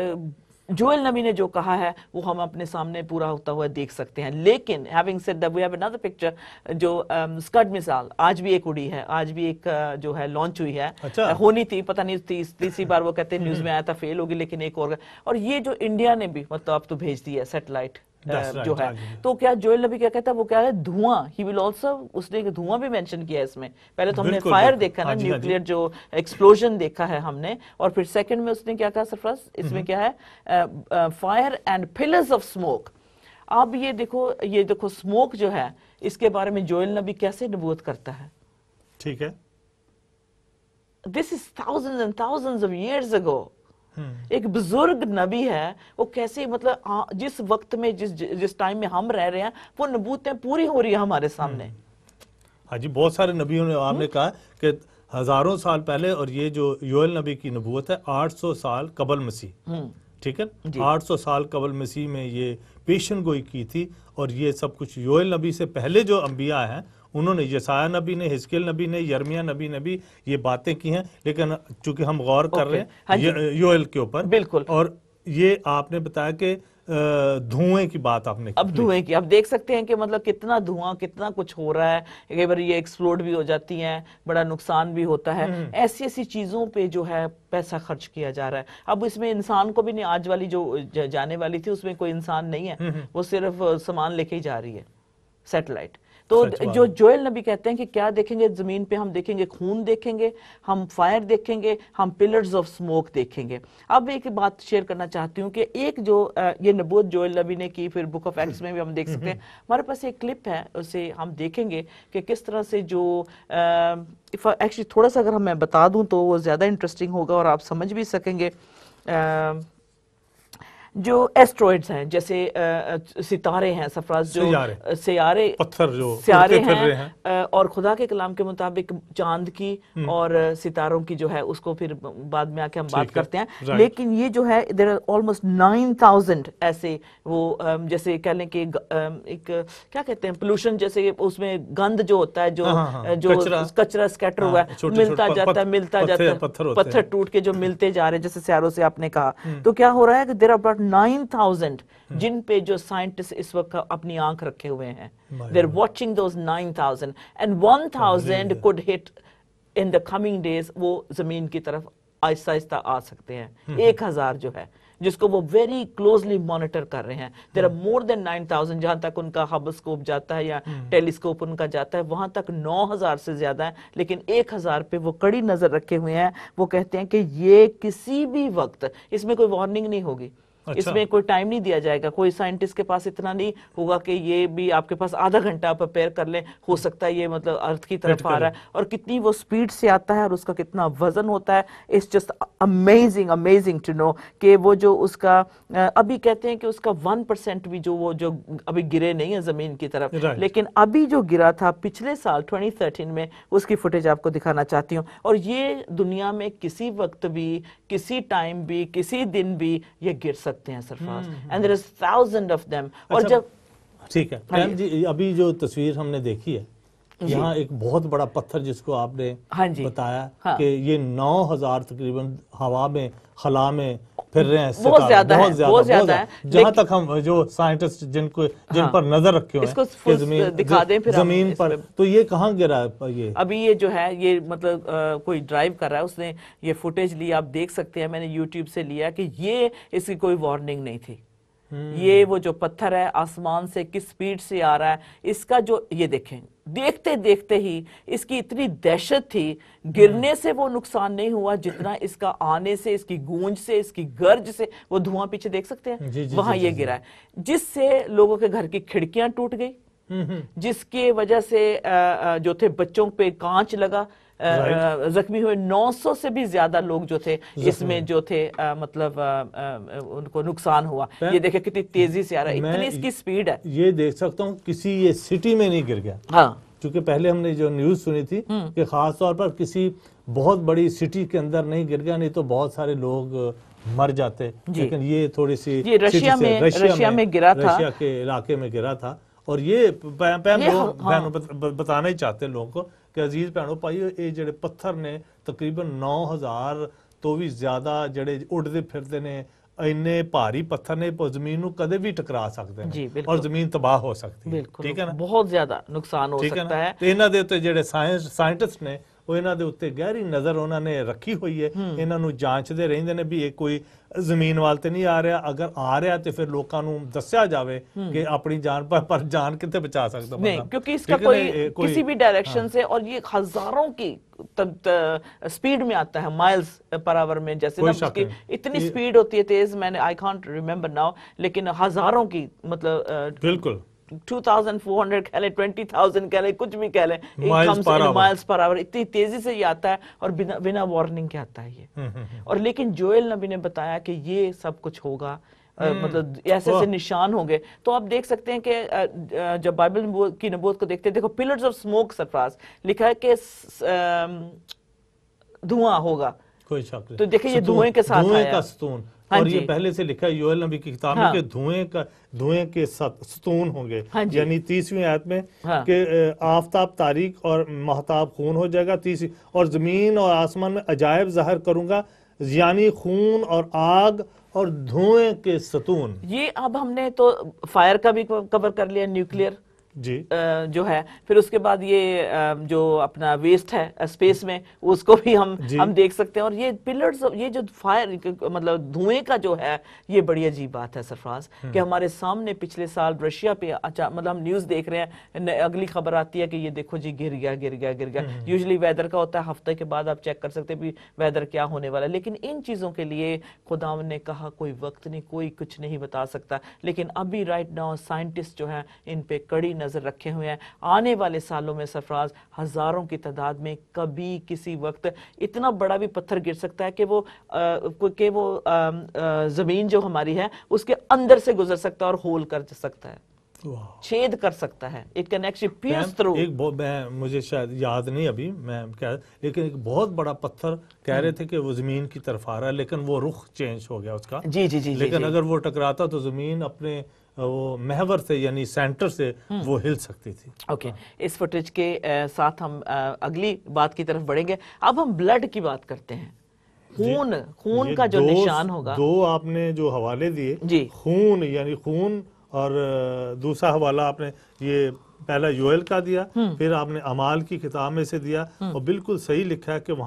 B: جوئل نبی نے جو کہا ہے وہ ہم اپنے سامنے پورا ہوتا ہوا دیکھ سکتے ہیں. لیکن having said that we have another picture, جو اسکڈ مثال آج بھی ایک اڑی ہے, آج بھی ایک جو ہے لانچ ہوئی ہے, ہونی تھی پتہ نہیں تیسری بار وہ کہتے ہیں نیوز میں آیا تھا فیل ہوگی, لیکن ایک اور, اور یہ جو انڈیا نے بھی مطلب اب تو بھیج دی ہے سیٹلائٹ جو ہے. تو کیا جوئل نبی کیا کہتا ہے, وہ کیا ہے دھواں, ہی ول آلسو, اس نے دھواں بھی مینشن کیا ہے اس میں. پہلے تو ہم نے فائر دیکھا نا, نیوکلیئر جو ایکسپلوژن دیکھا ہے ہم نے, اور پھر سیکنڈ میں اس نے کیا کہا سرفراز, اس میں کیا ہے fire and pillars of smoke. اب یہ دیکھو اسموک جو ہے اس کے بارے میں جوئل نبی کیسے نبوت کرتا ہے.
A: ٹھیک ہے,
B: this is thousands and thousands of years ago. ایک بزرگ نبی ہے, وہ کیسے مطلب جس وقت میں جس ٹائم میں ہم رہ رہے ہیں وہ نبوتیں پوری ہو رہی ہیں ہمارے سامنے.
A: ہاں جی, بہت سارے نبیوں نے آپ نے کہا کہ ہزاروں سال پہلے, اور یہ جو یوئل نبی کی نبوت ہے 800 سال قبل مسیح, ٹھیک ہے, 800 سال قبل مسیح میں یہ پیشن گوئی کی تھی. اور یہ سب کچھ یوئل نبی سے پہلے جو انبیاء ہیں انہوں نے, یسایہ نبی نے, حزقیل نبی نے, یرمیہ نبی نے بھی یہ باتیں کی ہیں, لیکن چونکہ ہم غور کر رہے ہیں یوئل کے اوپر. بالکل. اور یہ آپ نے بتایا کہ دھوئیں کی بات آپ نے,
B: اب دھوئیں کی, اب دیکھ سکتے ہیں کہ مطلب کتنا دھواں, کتنا کچھ ہو رہا ہے, کئی بار یہ ایکسپلوڈ بھی ہو جاتی ہیں, بڑا نقصان بھی ہوتا ہے. ایسی چیزوں پہ جو ہے پیسہ خرچ کیا جا رہا ہے. اب اس میں انسان کو بھی نہیں, آج والی جو جانے والی تھی اس میں کوئی انسان نہیں ہے, وہ صرف سامان لے کے ہی جا رہی ہے, سیٹلائٹ. تو جو جوئل نبی کہتے ہیں کہ کیا دیکھیں گے زمین پہ, ہم دیکھیں گے خون دیکھیں گے, ہم فائر دیکھیں گے, ہم پلرز آف سموک دیکھیں گے. اب ایک بات شیئر کرنا چاہتی ہوں کہ ایک جو یہ نبوت جوئل نبی نے کی, پھر بک آف ایکٹس میں بھی ہم دیکھ سکتے ہیں. ہمارے پاس ایک کلپ ہے, اسے ہم دیکھیں گے کہ کس طرح سے جو ایکچولی تھوڑا سا اگر میں بتا دوں تو وہ زیادہ انٹرسٹنگ ہوگا اور آپ سمجھ بھی سکیں گے. جو ایسٹرائڈز ہیں, جیسے ستارے ہیں سرفراز, جو سیارے ہیں, اور خدا کے کلام کے مطابق چاند کی اور ستاروں کی جو ہے اس کو پھر بعد میں آ کے ہم بات کرتے ہیں. لیکن یہ جو ہے there are almost 9,000 ایسے, وہ جیسے کہہ لیں کہ ایک کیا کہتے ہیں پولوشن, جیسے اس میں گند جو ہوتا ہے, جو کچرا اسکیٹر ہوا ہے, ملتا جاتا ہے, پتھر ٹوٹ کے جو ملتے جا رہے ہیں, جیسے سیاروں سے آپ نے کہا. تو کیا ہو رہا ہے کہ there are about 9,000 جن پہ جو سائنٹسٹ اس وقت اپنی آنکھ رکھے ہوئے ہیں. They're watching those 9,000 and 1,000 could hit in the coming days, وہ زمین کی طرف آہستہ آہستہ آ سکتے ہیں. 1000 جو ہے جس کو وہ ویری کلوزلی مانیٹر کر رہے ہیں. دیر آر مور دین 9000 جہاں تک ان کا ہب اسکوپ جاتا ہے یا ٹیلیسکوپ ان کا جاتا ہے, وہاں تک 9000 سے زیادہ ہیں, لیکن 1000 پہ وہ کڑی نظر رکھے ہوئے ہیں. وہ کہتے ہیں کہ یہ کسی بھی وقت, اس میں کوئی وارننگ نہیں ہوگی, اس میں کوئی ٹائم نہیں دیا جائے گا, کوئی سائنٹسٹ کے پاس اتنا نہیں ہوگا کہ یہ بھی آپ کے پاس آدھا گھنٹہ آپ پریپیئر کر لیں, ہو سکتا ہے یہ مطلب ارتھ کی طرف آ رہا ہے, اور کتنی وہ سپیڈ سے آتا ہے اور اس کا کتنا وزن ہوتا ہے. It's just amazing to know کہ وہ جو اس کا ابھی کہتے ہیں کہ اس کا 1% بھی جو ابھی گرے نہیں ہے زمین کی طرف, لیکن ابھی جو گرا تھا پچھلے سال 2013 میں, اس کی فوٹیج آپ کو دکھانا چاہتی ہوں. اور یہ دنیا میں کسی وقت بھی, کسی ٹائم بھی, کسی دن بھی یہ گر سکتے ہیں سرفراز, and there is thousands of them. اور جب
A: ٹھیک ہے میم جی, ابھی جو تصویر ہم نے دیکھی ہے یہاں ایک بہت بڑا پتھر جس کو آپ نے بتایا کہ یہ 9000 تقریباً ہوا میں خلا میں پھر رہے ہیں,
B: بہت زیادہ ہے.
A: جہاں تک ہم جو سائنٹسٹ جن پر نظر رکھے ہوئے ہیں زمین پر, تو یہ کہاں گرا ہے؟ یہ
B: ابھی یہ جو ہے یہ مطلب کوئی ڈرائیو کر رہا ہے, اس نے یہ فوٹیج لی, آپ دیکھ سکتے ہیں, میں نے یوٹیوب سے لیا کہ یہ اس کی کوئی وارننگ نہیں تھی. یہ وہ جو پتھر ہے آسمان سے کس سپیڈ سے آ رہا ہے, اس کا جو یہ دیکھیں, دیکھتے دیکھتے ہی اس کی اتنی دہشت تھی. گرنے سے وہ نقصان نہیں ہوا جتنا اس کا آنے سے, اس کی گونج سے, اس کی گرج سے. وہ دھواں پیچھے دیکھ سکتے ہیں, وہاں یہ گرا ہے, جس سے لوگوں کے گھر کی کھڑکیاں ٹوٹ گئی, جس کی وجہ سے جو تھے بچوں پہ کانچ لگا, زخمی ہوئے. 900 سے بھی زیادہ لوگ جو تھے اس میں جو تھے مطلب ان کو نقصان ہوا. یہ دیکھیں کتنی تیزی سے آ رہا ہے, اتنی اس کی سپیڈ ہے.
A: یہ دیکھ سکتا ہوں کسی یہ سٹی میں نہیں گر گیا.
B: ہاں,
A: چونکہ پہلے ہم نے جو نیوز سنی تھی کہ خاص طور پر کسی بہت بڑی سٹی کے اندر نہیں گر گیا, نہیں تو بہت سارے لوگ مر جاتے. لیکن یہ تھوڑی سی
B: رشیا میں گرا تھا,
A: رشیا کے علاقے میں گرا تھا. اور یہ بتانا ہی چاہتے ہیں لوگوں کو کہ عزیز بھینوں پائیو, یہ جڑے پتھر نے تقریباً 9000 تو بھی زیادہ جڑے اڑتے پھرتے نے, اینے بھاری پتھر نے زمین نو کدے بھی ٹکرا سکتے ہیں اور زمین تباہ ہو سکتی ہے. ٹھیک ہے نا,
B: بہت زیادہ نقصان ہو سکتا ہے.
A: تو انہاں دے اوتے جڑے سائنٹسٹ نے وہ انہاں دے اوتے گہری نظر انہوں نے رکھی ہوئی ہے, انہاں نو جانچدے رہندے نے بھی یہ کوئی زمین والتے نہیں آ رہا, اگر آ رہا تو پھر لوکاں نو دسیا جاوے کہ اپنی جان پر جان کتے بچا سکتا
B: نہیں, کیونکہ اس کا کوئی کسی بھی ڈائریکشن سے, اور یہ ہزاروں کی سپیڈ میں آتا ہے, مائلز پر آور میں, جیسے نا اتنی سپیڈ ہوتی ہے تیز, میں نے I can't remember now, لیکن ہزاروں کی مطلب
A: بالکل
B: 2400 کہہ لیں, 20,000 کہہ لیں, کچھ بھی کہہ لیں, مائلز پر آور, اتنی تیزی سے یہ آتا ہے اور بنا وارننگ کے آتا ہے یہ. اور لیکن جوئل نبی نے بتایا کہ یہ سب کچھ ہوگا, مطلب ایسے ایسے نشان ہوں گے. تو آپ دیکھ سکتے ہیں کہ جب بائبل کی نبوت کو دیکھتے ہیں, دیکھو پلرز آف سموک, سرفراز لکھا ہے کہ دھواں ہوگا,
A: کوئی شک نہیں.
B: تو دیکھیں یہ دھوئیں کے ساتھ
A: دھوئیں کا ستون, اور یہ پہلے سے لکھا ہے یوئیل نبی کی کتاب میں کہ دھوئیں کے ستون ہوں گے, یعنی 30ویں آیت میں کہ آفتاب تاریک اور مہتاب خون ہو جائے گا. 30 اور زمین اور آسمان میں عجائب ظاہر کروں گا, یعنی خون اور آگ اور دھوئیں کے ستون.
B: یہ اب ہم نے تو فائر کا بھی کور کر لیا, نیوکلیئر
A: جی
B: جو ہے, پھر اس کے بعد یہ جو اپنا ویسٹ ہے اسپیس میں, اس کو بھی ہم دیکھ سکتے ہیں. اور یہ پلرز, یہ جو فائر مطلب دھوئیں کا جو ہے, یہ بڑی عجیب بات ہے سرفراز, کہ ہمارے سامنے پچھلے سال رشیا پہ مطلب ہم نیوز دیکھ رہے ہیں, اگلی خبر آتی ہے کہ یہ دیکھو جی گر گیا. یوزلی ویدر کا ہوتا ہے, ہفتے کے بعد آپ چیک کر سکتے بھی ویدر کیا ہونے والا ہے. لیکن ان چیزوں کے لیے خدا نے کہا کوئی وقت نہیں, کوئی کچھ نہیں بتا سکتا. لیکن ابھی رائٹ ناؤ سائنٹسٹ جو ہیں ان پہ کڑی نظر رکھے ہوئے ہیں. آنے والے سالوں میں سرفراز ہزاروں کی تعداد میں کبھی کسی وقت اتنا بڑا بھی پتھر گر سکتا ہے کہ وہ زمین جو ہماری ہے اس کے اندر سے گزر سکتا ہے اور ہول کر سکتا ہے, چھید کر سکتا ہے. It can actually pierce through.
A: مجھے شاید یاد نہیں ابھی میں لیکن ایک بہت بڑا پتھر کہہ رہے تھے کہ وہ زمین کی طرف آ رہا ہے, لیکن وہ رخ چینج ہو گیا اس کا.
B: جی
A: لیکن اگر وہ ٹکراتا تو زمین اپنے وہ محور سے یعنی سینٹر سے وہ ہل سکتی تھی.
B: اوکے, اس فوٹیج کے ساتھ ہم اگلی بات کی طرف بڑھیں گے. اب ہم بلڈ کی بات کرتے ہیں, خون کا جو نشان ہوگا.
A: دو آپ نے جو حوالے دیے, خون یعنی خون, اور دوسرا حوالہ آپ نے یہ پہلا یوئیل کا دیا, پھر آپ نے اعمال کی کتاب میں سے دیا, اور بالکل صحیح لکھا ہے کہ وہاں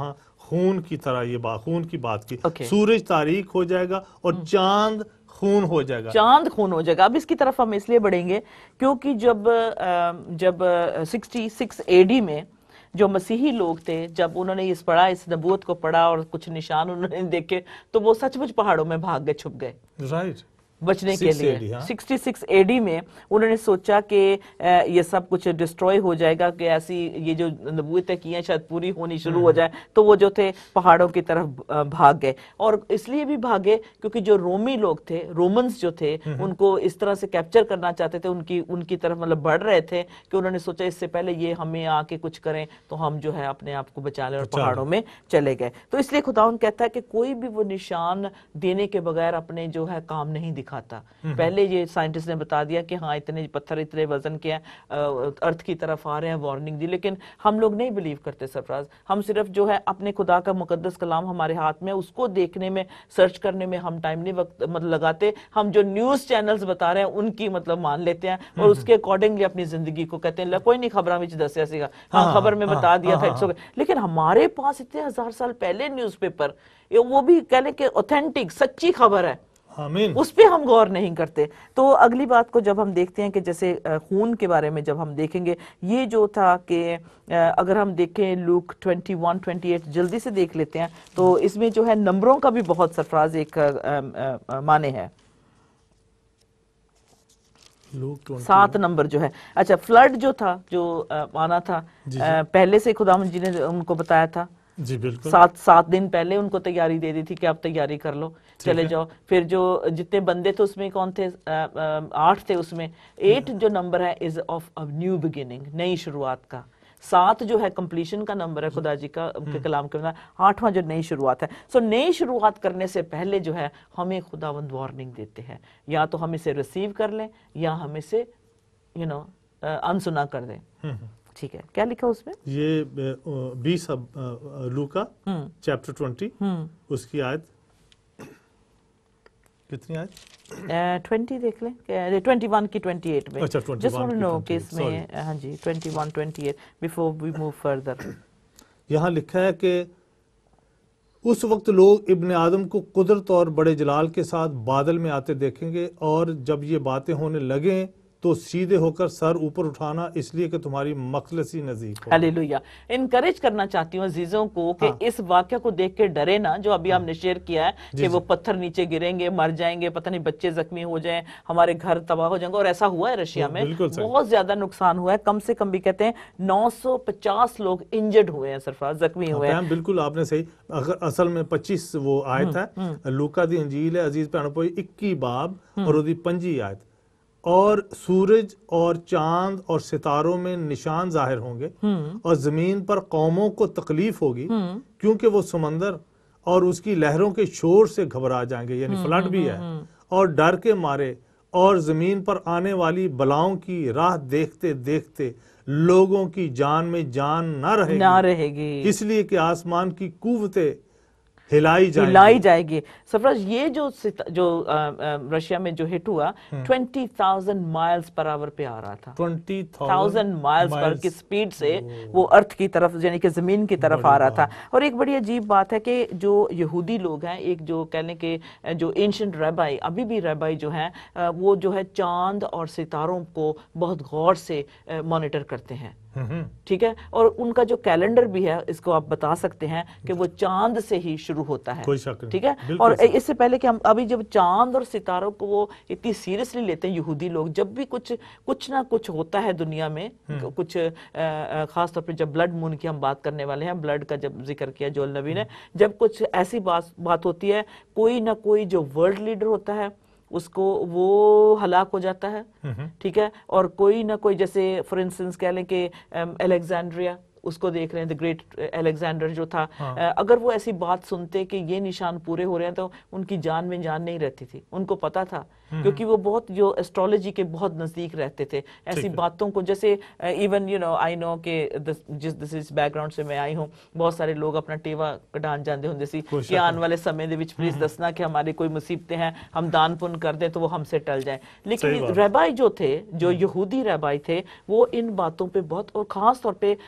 A: خون کی طرح یہ بات خون کی بات کی. سورج تاریک ہو جائے گا اور چاند خون ہو جائے گا.
B: چاند خون ہو جائے گا. اب اس کی طرف ہم اس لیے بڑھیں گے کیونکہ جب 66 AD میں جو مسیحی لوگ تھے, جب انہوں نے اس نبوت کو پڑھا اور کچھ نشان انہوں نے دیکھے تو وہ سچ مچ پہاڑوں میں بھاگ گئے, چھپ گئے
A: رائٹ
B: بچنے کے لیے. 66 AD میں انہوں نے سوچا کہ یہ سب کچھ ڈسٹروائے ہو جائے گا, کہ ایسی یہ جو نبوتیں کی ہیں شاید پوری ہونی شروع ہو جائے, تو وہ جو تھے پہاڑوں کی طرف بھاگ گئے. اور اس لیے بھی بھاگے کیونکہ جو رومی لوگ تھے, رومنز جو تھے, ان کو اس طرح سے کیپچر کرنا چاہتے تھے, ان کی طرف مطلب بڑھ رہے تھے کہ انہوں نے سوچا اس سے پہلے یہ ہمیں آ کے کچھ کریں تو ہم جو ہے اپنے آپ کو بچا لیں, اور پہاڑوں میں چلے گئے. تو اس لیے خداوند کہتا ہے کہ کوئی بھی وہ نشان دینے کے بغیر اپنے جو ہے کام نہیں دکھاتا. پہلے یہ سائنٹسٹ نے بتا دیا کہ ہاں اتنے پتھر اتنے وزن کے ہیں ارتھ کی طرف آ رہے ہیں, وارننگ دی, لیکن ہم لوگ نہیں بلیو کرتے سرفراز. ہم صرف جو ہے اپنے خدا کا مقدس کلام ہمارے ہاتھ میں, اس کو دیکھنے میں, سرچ کرنے میں ہم ٹائم نہیں مطلب لگاتے. ہم جو نیوز چینلز بتا رہے ہیں ان کی مطلب مان لیتے ہیں اور اس کے اکارڈنگلی اپنی زندگی کو کہتے ہیں کوئی نہیں خبراں وچ دسیا سیگا, ہاں خبر میں بتا دیا تھا. لیکن ہمارے پاس اتنے 1000 سال پہلے نیوز پیپر, وہ بھی کہہ لیں کہ اوتھینٹک سچی خبر ہے, اس پہ ہم غور نہیں کرتے. تو اگلی بات کو جب ہم دیکھتے ہیں کہ جیسے خون کے بارے میں جب ہم دیکھیں گے, یہ جو تھا کہ اگر ہم دیکھیں لوک 21-28 جلدی سے دیکھ لیتے ہیں, تو اس میں جو ہے نمبروں کا بھی بہت سرفراز ایک معنی ہے. 7 نمبر جو ہے, اچھا فلڈ جو تھا, جو آنا تھا, پہلے سے خداوند جی نے ان کو بتایا تھا.
A: جی بالکل
B: 7 دن پہلے ان کو تیاری دے دی تھی کہ آپ تیاری کر لو, چلے جاؤ. پھر جو جتنے بندے تھے اس میں کون تھے, 8 تھے. اس میں 8 جو نمبر ہے از آف نیو بگننگ, نئی شروعات کا. 7 جو ہے کمپلیشن کا نمبر ہے خدا جی کا کلام کے, 8واں جو نئی شروعات ہے. سو نئی شروعات کرنے سے پہلے جو ہے ہمیں خداوند وارننگ دیتے ہیں, یا تو ہم اسے ریسیو کر لیں یا ہم اسے انسنا کر دیں. ٹھیک ہے, کیا لکھا اس میں؟
A: یہ 20 لوکا چیپٹر 20 اس کی آیت کتنی آیت
B: 20 دیکھ لیں, 21 کی 28 میں. جسٹ وانٹ ٹو نو کہ اس میں ہاں جی 21-28 بیفور وی موو فردر.
A: یہاں لکھا ہے کہ اس وقت لوگ ابن آدم کو قدرت اور بڑے جلال کے ساتھ بادل میں آتے دیکھیں گے, اور جب یہ باتیں ہونے لگیں تو سیدھے ہو کر سر اوپر اٹھانا, اس لیے کہ تمہاری مخلصی نزدیک ہو.
B: ہلیلویا. انکریج کرنا چاہتی ہوں عزیزوں کو کہ اس واقعہ کو دیکھ کے ڈرے نا, جو ابھی ہم نے شیئر کیا ہے کہ وہ پتھر نیچے گریں گے, مر جائیں گے, پتہ نہیں بچے زخمی ہو جائیں, ہمارے گھر تباہ ہو جائیں گے. اور ایسا ہوا ہے رشیا میں, بہت زیادہ نقصان ہوا ہے. کم سے کم بھی کہتے ہیں 950 لوگ انجرڈ ہوئے ہیں سرفراز, زخمی ہوئے ہیں.
A: بالکل آپ نے صحیح, اصل میں 25 وہ آیت ہے, لوکا دی انجیل ہے عزیز بھائیو 21 باب اور دی 5 آیت. اور سورج اور چاند اور ستاروں میں نشان ظاہر ہوں گے, اور زمین پر قوموں کو تکلیف ہوگی, کیونکہ وہ سمندر اور اس کی لہروں کے شور سے گھبرا جائیں گے, یعنی فلڈ بھی ہے, اور ڈر کے مارے, اور زمین پر آنے والی بلاؤں کی راہ دیکھتے دیکھتے لوگوں کی جان میں جان نہ رہے گی, اس لیے کہ آسمان کی قوتیں ہلائی
B: جائے گی. سرفراز یہ جو رشیا میں جو ہٹ ہوا 20,000 مائلز پر آور پہ آ رہا تھا, 20,000 مائلز پر کی سپیڈ سے وہ ارتھ کی طرف یعنی کہ زمین کی طرف آ رہا تھا. اور ایک بڑی عجیب بات ہے کہ جو یہودی لوگ ہیں, ایک جو کہنے کے جو اینشنٹ ریبائی, ابھی بھی ریبائی جو ہیں, وہ جو ہے چاند اور ستاروں کو بہت غور سے مانیٹر کرتے ہیں. ٹھیک ہے, اور ان کا جو کیلنڈر بھی ہے اس کو آپ بتا سکتے ہیں کہ وہ چاند سے ہی شروع ہوتا ہے. ٹھیک ہے, اور اس سے پہلے کہ ہم ابھی جب چاند اور ستاروں کو وہ اتنی سیریسلی لیتے ہیں یہودی لوگ, جب بھی کچھ نہ کچھ ہوتا ہے دنیا میں, کچھ خاص طور پہ جب بلڈ مون کی ہم بات کرنے والے ہیں, بلڈ کا جب ذکر کیا جو النبی نے, جب کچھ ایسی بات ہوتی ہے, کوئی نہ کوئی جو ورلڈ لیڈر ہوتا ہے اس کو وہ ہلاک ہو جاتا ہے. ٹھیک ہے, اور کوئی نہ کوئی, جیسے فار انسٹنس کہہ لیں کہ الیگزینڈریا, اس کو دیکھ رہے ہیں, دی گریٹ الیگزینڈر جو تھا, اگر وہ ایسی بات سنتے کہ یہ نشان پورے ہو رہے ہیں تو ان کی جان میں جان نہیں رہتی تھی. ان کو پتا تھا کیونکہ وہ بہت جو ایسٹرولوجی کے بہت نزدیک رہتے تھے. ایسی باتوں کو جیسے ایون آئی نو کہ جس بیک گراؤنڈ سے میں آئی ہوں, بہت سارے لوگ اپنا ٹیوا کٹان جاندے ہوں سی کہ آنے والے سمے دے وچ پلیز دسنا کہ ہماری کوئی مصیبتیں ہیں, ہم دان پن کر دیں تو وہ ہم سے ٹل جائیں. لیکن ریبائی جو تھے, جو یہودی ریبائی تھے, وہ ان باتوں پہ بہت, اور خاص طور پہ وہ جو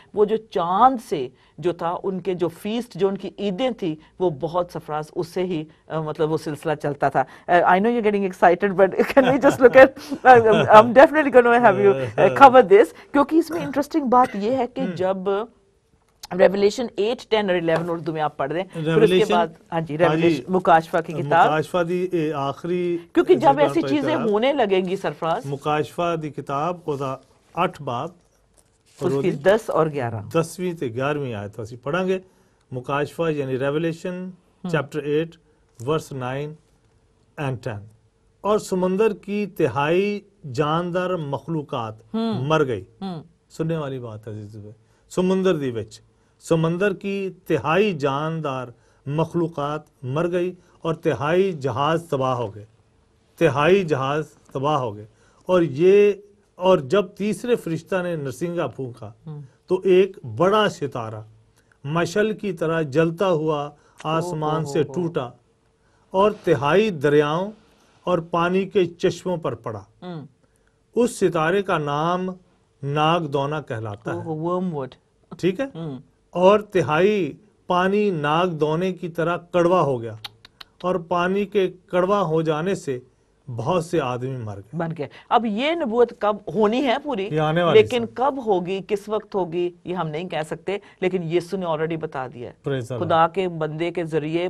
B: چاند سے جو تھا ان کے جو فیسٹ جو ان کی عیدیں تھی وہ بہت سرفراز اس سے ہی مطلب وہ سلسلہ چلتا تھا. I know you're getting excited but can we just look at I'm definitely going to have you cover this کیونکہ اس میں انٹرسٹنگ بات یہ ہے کہ جب ریولیشن 8, 10 اور 11 اردو میں آپ پڑھ دیں پھر اس کے بعد ہاں جی ریولیشن مکاشفہ کی کتاب
A: مکاشفہ دی آخری
B: کیونکہ جب ایسی چیزیں ہونے لگیں گی سرفراز
A: مکاشفہ دی کتاب کو 8 باب
B: اس کی 10 اور 11
A: 10ویں تے 11ویں آیت اسی پڑھیں گے. مکاشفہ یعنی ریولیشن چیپٹر 8 ورس 9 and 10. اور سمندر کی تہائی جاندار مخلوقات مر گئی. سننے والی بات ہے سمندر دی وچ سمندر کی تہائی جاندار مخلوقات مر گئی اور تہائی جہاز تباہ ہو گئے. تہائی جہاز تباہ ہو گئے. اور جب تیسرے فرشتہ نے نرسنگا پھونکا تو ایک بڑا ستارہ مشعل کی طرح جلتا ہوا آسمان سے ٹوٹا اور تہائی دریاؤں اور پانی کے چشموں پر پڑا. اس ستارے کا نام ناگ دونا کہلاتا ہے. ٹھیک ہے. اور تہائی پانی ناگ دونے کی طرح کڑوا ہو گیا اور پانی کے کڑوا ہو جانے سے بہت سے آدمی مر گئے.
B: اب یہ نبوت کب ہونی ہے پوری لیکن کب ہوگی کس وقت ہوگی یہ ہم نہیں کہہ سکتے لیکن یسوع نے آلریڈی بتا دیا ہے. خدا کے بندے کے ذریعے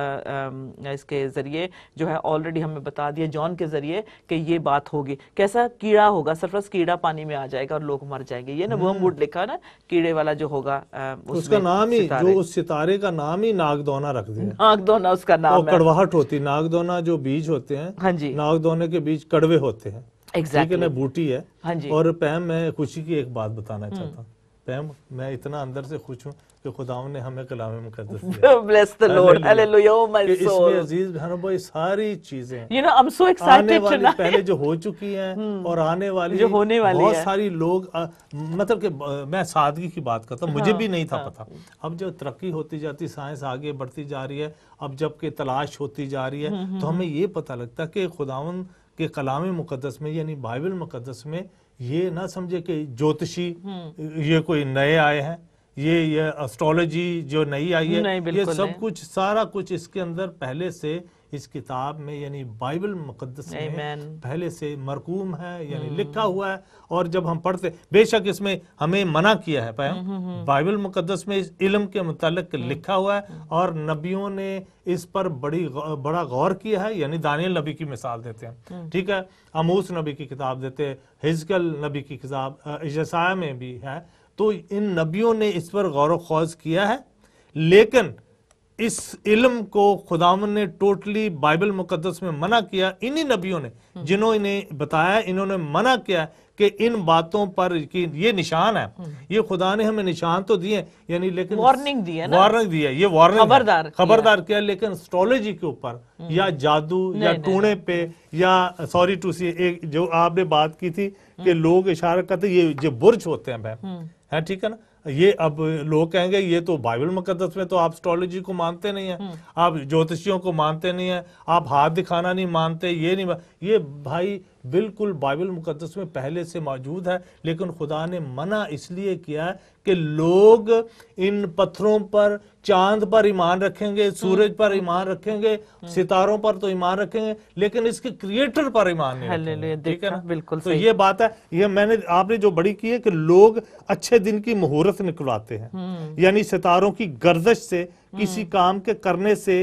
B: اس کے ذریعے جو ہے آلریڈی ہمیں بتا دیا جان کے ذریعے کہ یہ بات ہوگی. کیسا کیڑا ہوگا سرفراز کیڑا پانی میں آ جائے گا اور لوگ مر جائیں گے. یہ نبوت لکھا نا کیڑے والا جو ہوگا
A: اس کا نام ہی جو اس ستارے کا نام ہی ناگ دونا رکھ دیا.
B: ناگ دونا اس کا نام ہے.
A: کڑواہٹ ہوتی ناگ دونا جو بیج ہوتے ہیں
B: ہاں جی
A: ناگ دونے کے بیچ کڑوے ہوتے ہیں.
B: ایگزیکٹلی
A: بوٹی ہے. اور پیم میں خوشی کی ایک بات بتانا چاہتا ہوں. پیم میں اتنا اندر سے خوش ہوں کہ خداوند نے ہمیں کلام مقدس دیا.
B: Bless the Lord. Hallelujah. Oh my soul.
A: اس میں عزیز بہنوں بھائی ساری چیزیں
B: You know I'm so excited tonight.
A: پہلے جو ہو چکی ہیں اور آنے والی
B: جو ہونے والی
A: بہت ساری لوگ مطلب کہ میں سادگی کی بات کرتا ہوں مجھے بھی نہیں تھا پتا. اب جو ترقی ہوتی جاتی سائنس آگے بڑھتی جا رہی ہے اب جب کہ تلاش ہوتی جا رہی ہے تو ہمیں یہ پتہ لگتا کہ خداوند کے کلام مقدس میں یعنی بائبل مقدس میں یہ نہ سمجھے کہ جوتشی یہ کوئی نئے آئے ہیں یہ اسٹرالوجی جو نئی آئی ہے یہ سب کچھ سارا کچھ اس کے اندر پہلے سے اس کتاب میں یعنی بائبل مقدس میں پہلے سے مرقوم ہے یعنی لکھا ہوا ہے. اور جب ہم پڑھتے بے شک اس میں ہمیں منع کیا ہے بائبل مقدس میں اس علم کے متعلق لکھا ہوا ہے اور نبیوں نے اس پر بڑا غور کیا ہے. یعنی دانیل نبی کی مثال دیتے ہیں ٹھیک ہے عموس نبی کی کتاب دیتے ہیں حزقیل نبی کی کتاب یشعیاہ میں بھی ہے. تو ان نبیوں نے اس پر غور و خوض کیا ہے لیکن اس علم کو خداوند نے ٹوٹلی بائبل مقدس میں منع کیا. انہی نبیوں نے جنہوں نے بتایا انہوں نے منع کیا کہ ان باتوں پر یہ نشان ہے یہ خدا نے ہمیں نشان تو دیے یعنی لیکن
B: وارننگ دی ہے
A: یہ وارننگ خبردار کیا لیکن اسٹرالوجی کے اوپر یا جادو یا ٹونے پہ یا سوری ٹو سی ایک جو آپ نے بات کی تھی کہ لوگ اشارہ کرتے یہ جو برج ہوتے ہیں ٹھیک ہے نا یہ اب لوگ کہیں گے یہ تو بائبل مقدس میں تو آپ اسٹرالوجی کو مانتے نہیں ہیں آپ جوتشیوں کو مانتے نہیں ہیں آپ ہاتھ دکھانا نہیں مانتے یہ بھائی بالکل بائبل مقدس میں پہلے سے موجود ہے لیکن خدا نے منع اس لیے کیا ہے کہ لوگ ان پتھروں پر چاند پر ایمان رکھیں گے سورج پر ایمان رکھیں گے ستاروں پر تو ایمان رکھیں گے لیکن اس کے کریٹر پر ایمان نہیں رکھیں گے. ٹھیک ہے نا بالکل تو یہ بات ہے یہ میں نے آپ نے جو بڑی کی ہے کہ لوگ اچھے دن کی مہورت نکلواتے ہیں یعنی ستاروں کی گردش سے کسی کام کے کرنے سے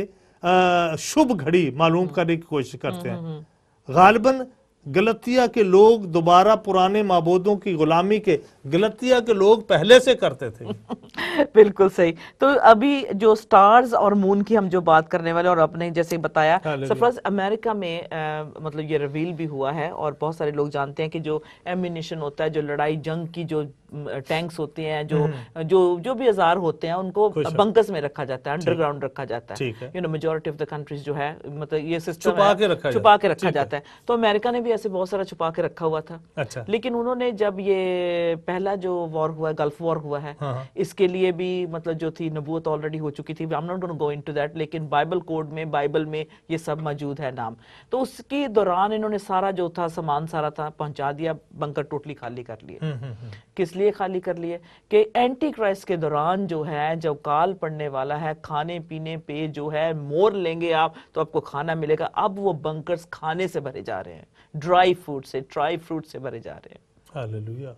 A: شبھ گھڑی معلوم کرنے کی کوشش کرتے ہیں. غالباً گلتیہ کے لوگ دوبارہ پرانے معبودوں کی غلامی کے گلتیہ کے لوگ پہلے سے کرتے تھے.
B: بالکل صحیح. تو ابھی جو سٹارز اور مون کی ہم جو بات کرنے والے اور اپنے جیسے بتایا سرفراز امریکہ میں مطلب یہ ریویل بھی ہوا ہے اور بہت سارے لوگ جانتے ہیں کہ جو ایمینیشن ہوتا ہے جو لڑائی جنگ کی جو ٹینکس ہوتے ہیں جو بھی اوزار ہوتے ہیں ان کو بنکرز میں رکھا جاتا ہے انڈر گراؤنڈ رکھا جاتا ہے. میجورٹی آف دا کنٹریز جو ہے مطلب یہ سسٹم چھپا کے رکھا جاتا ہے. تو امریکہ نے بھی ایسے بہت سارا چھپا کے رکھا ہوا تھا.
A: اچھا.
B: لیکن انہوں نے جب یہ پہلا جو وار ہوا ہے, گلف وار ہوا ہے, اس کے لیے بھی مطلب جو تھی نبوت آلریڈی ہو چکی تھی. I'm not going to go into that, لیکن بائبل کوڈ میں, بائبل میں یہ سب موجود ہے نام. تو اس کے دوران انہوں نے سارا جو تھا سامان سارا تھا پہنچا دیا, بنکر ٹوٹلی خالی کر لیے. کس لیے خالی کر لیے؟ کہ اینٹی کرائسٹ کے دوران جو ہے, جب کال پڑنے والا ہے, کھانے پینے پہ جو ہے مور لیں گے آپ تو آپ کو کھانا ملے گا. اب وہ بنکرز کھانے سے بھرے جا رہے ہیں, ڈرائی فروٹ سے بھرے جا رہے ہیں.
A: ہاللویہ.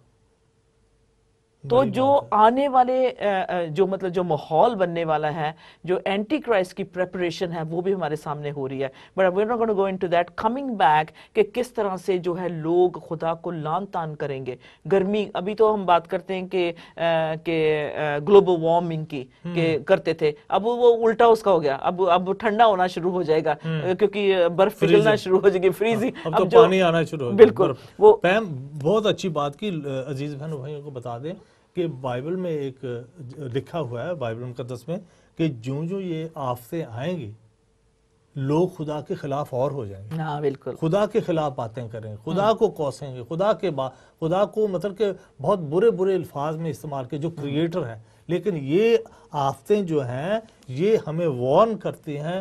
B: تو جو آنے والے جو مطلب جو ماحول بننے والا ہے, جو اینٹی کرائسٹ کی پریپریشن ہے, وہ بھی ہمارے سامنے ہو رہی ہے. But we're not going to go into that. Coming back کہ کس طرح سے جو ہے لوگ خدا کو لعن طعن کریں گے. گرمی, ابھی تو ہم بات کرتے ہیں کہ گلوبل وارمنگ کی کہ کرتے تھے, اب وہ الٹا اس کا ہو گیا. اب ٹھنڈا ہونا شروع ہو جائے گا کیونکہ برف پگھلنا شروع ہو جائے گی, فریزنگ,
A: اب تو پانی آنا شروع ہو گیا.
B: بالکل. وہ
A: بہت اچھی بات کی عزیز بہنوں بھائیوں کو بتا دیں کہ بائبل میں ایک لکھا ہوا ہے, بائبل مقدس میں, کہ جو یہ آفتیں آئیں گی لوگ خدا کے خلاف اور ہو جائیں گے.
B: ہاں بالکل.
A: خدا کے خلاف باتیں کریں گے, خدا کو کوسیں گے, خدا کو مطلب کہ بہت برے الفاظ میں استعمال کے, جو کریٹر ہے. لیکن یہ آفتیں جو ہیں یہ ہمیں وارن کرتی ہیں,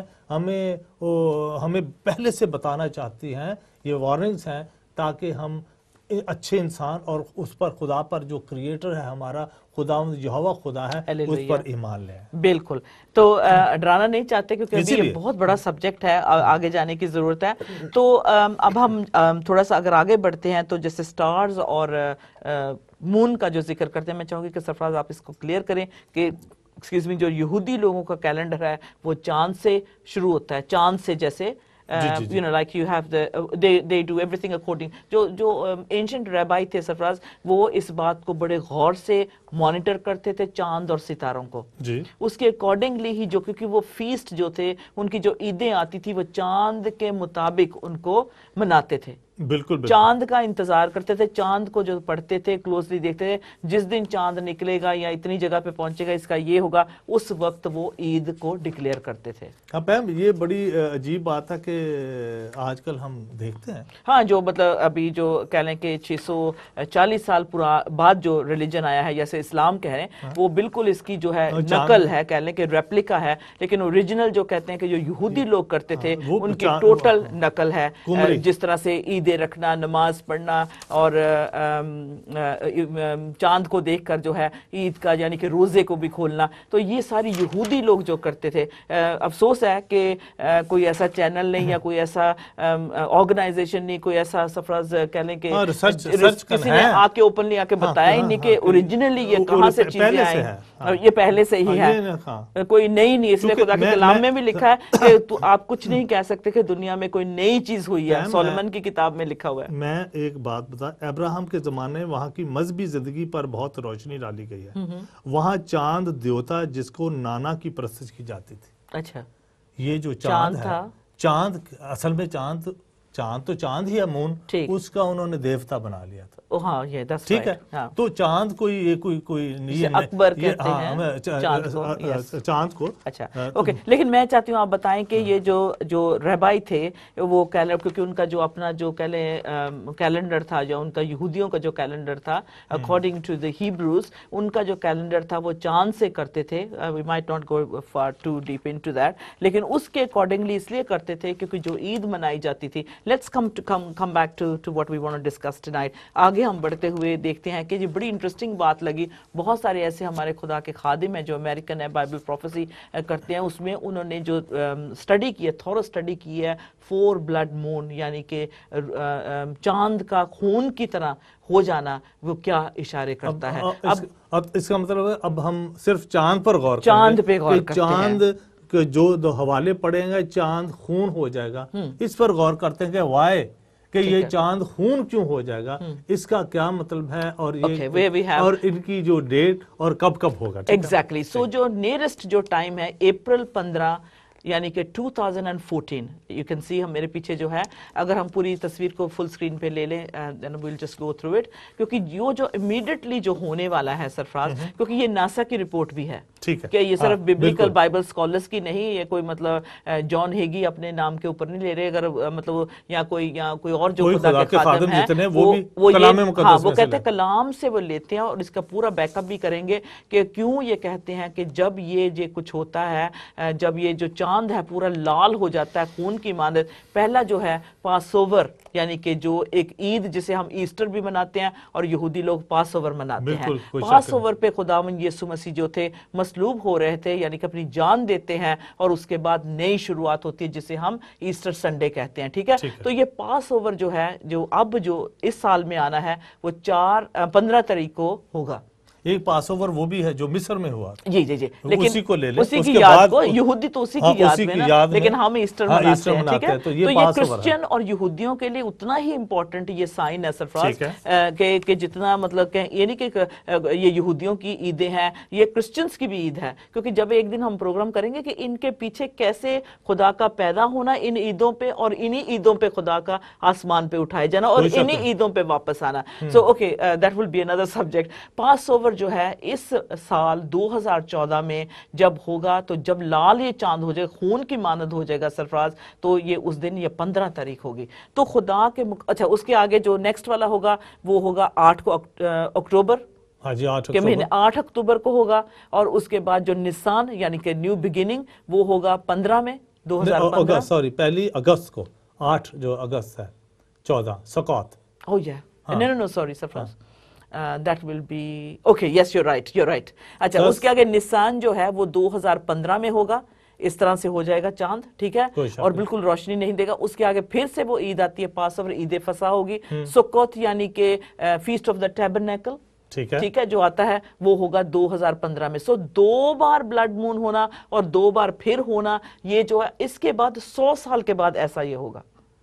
A: ہمیں پہلے سے بتانا چاہتی ہیں, یہ وارننگز ہیں تاکہ ہم اچھے انسان اور اس پر خدا پر جو کریٹر ہے ہمارا خداوند یہوہ خدا ہے اس پر ایمان لیں.
B: بالکل. تو ڈرانا نہیں چاہتے کیونکہ ابھی یہ بہت بڑا سبجیکٹ ہے, آگے جانے کی ضرورت ہے. تو اب ہم تھوڑا سا اگر آگے بڑھتے ہیں تو جیسے سٹارز اور مون کا جو ذکر کرتے ہیں, میں چاہوں گی کہ سرفراز آپ اس کو کلیئر کریں کہ جو یہودی لوگوں کا کیلنڈر ہے وہ چاند سے شروع ہوتا ہے, چاند سے جیسے you know like you have they do everything according جو ancient rabbi تھے سرفراز, وہ اس بات کو بڑے غور سے مانیٹر کرتے تھے چاند اور ستاروں کو. اس کے اکارڈنگلی ہی جو, کیونکہ وہ فیسٹ جو تھے ان کی جو عیدیں آتی تھی وہ چاند کے مطابق ان کو مناتے تھے.
A: بالکل
B: چاند کا انتظار کرتے تھے, چاند کو جو پڑھتے تھے, کلوزلی دیکھتے تھے, جس دن چاند نکلے گا یا اتنی جگہ پہ پہنچے گا اس کا یہ ہوگا, اس وقت وہ عید کو ڈکلیئر کرتے تھے.
A: اب یہ بڑی عجیب بات ہے کہ آج کل ہم دیکھتے ہیں,
B: ہاں جو مطلب ابھی جو کہہ لیں کہ 640 سال بعد جو ریلیجن آیا ہے جیسے اسلام کہہ رہے ہیں, وہ بالکل اس کی جو ہے نقل ہے, کہہ لیں کہ ریپلیکا ہے, لیکن اوریجنل جو کہتے ہیں کہ جو یہودی لوگ کرتے تھے ان کی ٹوٹل نقل ہے. جس طرح سے عید رکھنا, نماز پڑھنا اور چاند کو دیکھ کر جو ہے عید کا یعنی کہ روزے کو بھی کھولنا, تو یہ ساری یہودی لوگ جو کرتے تھے. افسوس ہے کہ کوئی ایسا چینل نہیں یا کوئی ایسا آرگنائزیشن نہیں, کوئی ایسا سرفراز کہہ لیں کہ کسی نے آ کے اوپنلی آ کے بتایا ہی نہیں کہ اوریجنلی یہ کہاں سے چیزیں آئیں, یہ پہلے سے ہی ہے, کوئی نئی نہیں. اس لیے خدا کے کلام میں بھی لکھا ہے کہ آپ کچھ نہیں کہہ سکتے کہ دنیا میں کوئی نئی چیز ہوئی ہے, سولومن کی کتاب میں لکھا ہوا ہے.
A: میں ایک بات بتا, ابراہم کے زمانے وہاں کی مذہبی زندگی پر بہت روشنی ڈالی گئی ہے. وہاں چاند دیوتا جس کو نانا کی پرستش کی جاتی تھی.
B: اچھا,
A: یہ جو چاند ہے, چاند اصل میں چاند تو چاند ہی ہے, مون, اس کا انہوں نے دیوتا بنا لیا تھا.
B: ہاں یہ
A: ٹھیک ہے. تو چاند کوئی
B: اکبر کہتے ہیں
A: چاند کو.
B: اچھا اوکے, لیکن میں چاہتی ہوں آپ بتائیں کہ یہ جو رہبائی تھے وہ کیونکہ ان کا جو اپنا جو کہہ لیں کیلنڈر تھا, جو ان کا یہودیوں کا جو کیلنڈر تھا اکارڈنگ ٹو دی ہیبروز, ان کا جو کیلنڈر تھا وہ چاند سے کرتے تھے. We might not go far too deep into that, لیکن اس کے اکارڈنگلی اس لیے کرتے تھے کیونکہ جو عید منائی جاتی تھی. Let's come back to what we want to discuss tonight. آگے ہم بڑھتے ہوئے دیکھتے ہیں کہ یہ بڑی انٹرسٹنگ بات لگی. بہت سارے ایسے ہمارے خدا کے خادم ہیں جو امریکن ہے, بائبل پروفیسی کرتے ہیں, اس میں انہوں نے جو اسٹڈی کی ہے, تھورو اسٹڈی کی ہے 4 بلڈ مون, یعنی کہ چاند کا خون کی طرح ہو جانا, وہ کیا اشارے کرتا ہے.
A: اب اس کا مطلب ہے اب ہم صرف چاند پر غور کریں,
B: چاند پہ غور کرتے ہیں.
A: چاند کے جو دو حوالے پڑیں گے چاند خون ہو جائے گا, اس پر غور کرتے ہیں کہ وائی, کہ یہ چاند خون کیوں ہو جائے گا, اس کا کیا مطلب ہے, اور یہ اور ان کی جو ڈیٹ اور کب ہوگا.
B: ایگزیکٹلی. سو جو نیرسٹ جو ٹائم ہے اپریل 15 یعنی کہ 2014, یو کین سی ہم میرے پیچھے جو ہے, اگر ہم پوری تصویر کو فل سکرین پہ لے لیں then we'll just go through it, کیونکہ جو امیڈیٹلی جو ہونے والا ہے سرفراز, کیونکہ یہ ناسا کی رپورٹ بھی ہے, कि ये सिर्फ बिब्लिकल बाइबल स्कॉलर्स की नहीं, ये कोई मतलब जॉन हेगी अपने नाम के ऊपर नहीं ले रहे, अगर मतलब या कोई और जो खुदा के खादिम है वो कहते हैं कलाम से वो लेते हैं, और इसका पूरा बैकअप भी करेंगे कि क्यों ये कहते हैं कि जब ये कुछ होता है, जब ये जो चांद है पूरा लाल हो जाता है खून की मानद, पहला जो है पास ओवर यानी कि जो एक ईद जिसे हम ईस्टर भी मनाते हैं और यहूदी लोग पास ओवर मनाते हैं। पास ओवर पे खुदावंद यीशु मसीह जो थे मसलूब हो रहे थे, यानी कि अपनी जान देते हैं, और उसके बाद नई शुरुआत होती है जिसे हम ईस्टर संडे कहते हैं। ठीक है, तो ये पास ओवर जो है जो अब जो इस साल में आना है वो 15 तारीख को होगा।
A: एक पास ओवर वो भी है जो मिस्र में हुआ,
B: जी जी जी, लेकिन
A: उसी को ले ले,
B: उसी की याद को, यहूदी तो उसी की याद में ना, लेकिन हम ईस्टर मनाते हैं। ठीक है, तो ये क्रिश्चियन और यहूदियों के लिए उतना ही इम्पोर्टेंट ये साइन है सरफराज कि जितना मतलब ये नहीं कि ये यहूदियों की ईदें हैं, ये क्रिश्चियंस की भी ईद है, क्योंकि जब एक दिन हम प्रोग्राम करेंगे कि इनके पीछे कैसे खुदा का पैदा होना इन ईदों पे, और इन्हीं ईदों पे खुदा का आसमान पे उठाए जाना, और इन्हीं ईदों पे वापस आना। So okay, that will be another subject. Pass over जो है इस साल 2014 में जब होगा, तो जब लाल ये चांद हो जाएगा, खून की मानद हो जाएगा सरफराज, तो ये उस दिन ये 15 तारीख होगी। तो खुदा के अच्छा, उसके आगे जो नेक्स्ट वाला होगा वो होगा 8 को अक्टूबर के महीने, 8 अक्टूबर को होगा, और उसके बाद जो निसान यानी कि न्यू बिगिनिंग वो होगा 15 में 2015,
A: सॉरी पहली अगस्त को, 8 जो अगस्त है 14 Sukkot.
B: Oh yeah no sorry Sarfaraz, that will be okay, yes you're right। अच्छा, उसके आगे निसान जो है वो 2015 में होगा, इस तरह से हो जाएगा चांद। ठीक है, और बिल्कुल रोशनी नहीं देगा। उसके आगे फिर से वो ईद आती है, पास ओवर, ईद फसा होगी। सुक्कोत यानी कि फीस्ट ऑफ द टैबरनेकल, ठीक है, जो आता है वो होगा 2015 में। सो 2 बार ब्लड मून होना और 2 बार फिर होना, ये जो है इसके बाद 100 साल के बाद ऐसा ये होगा।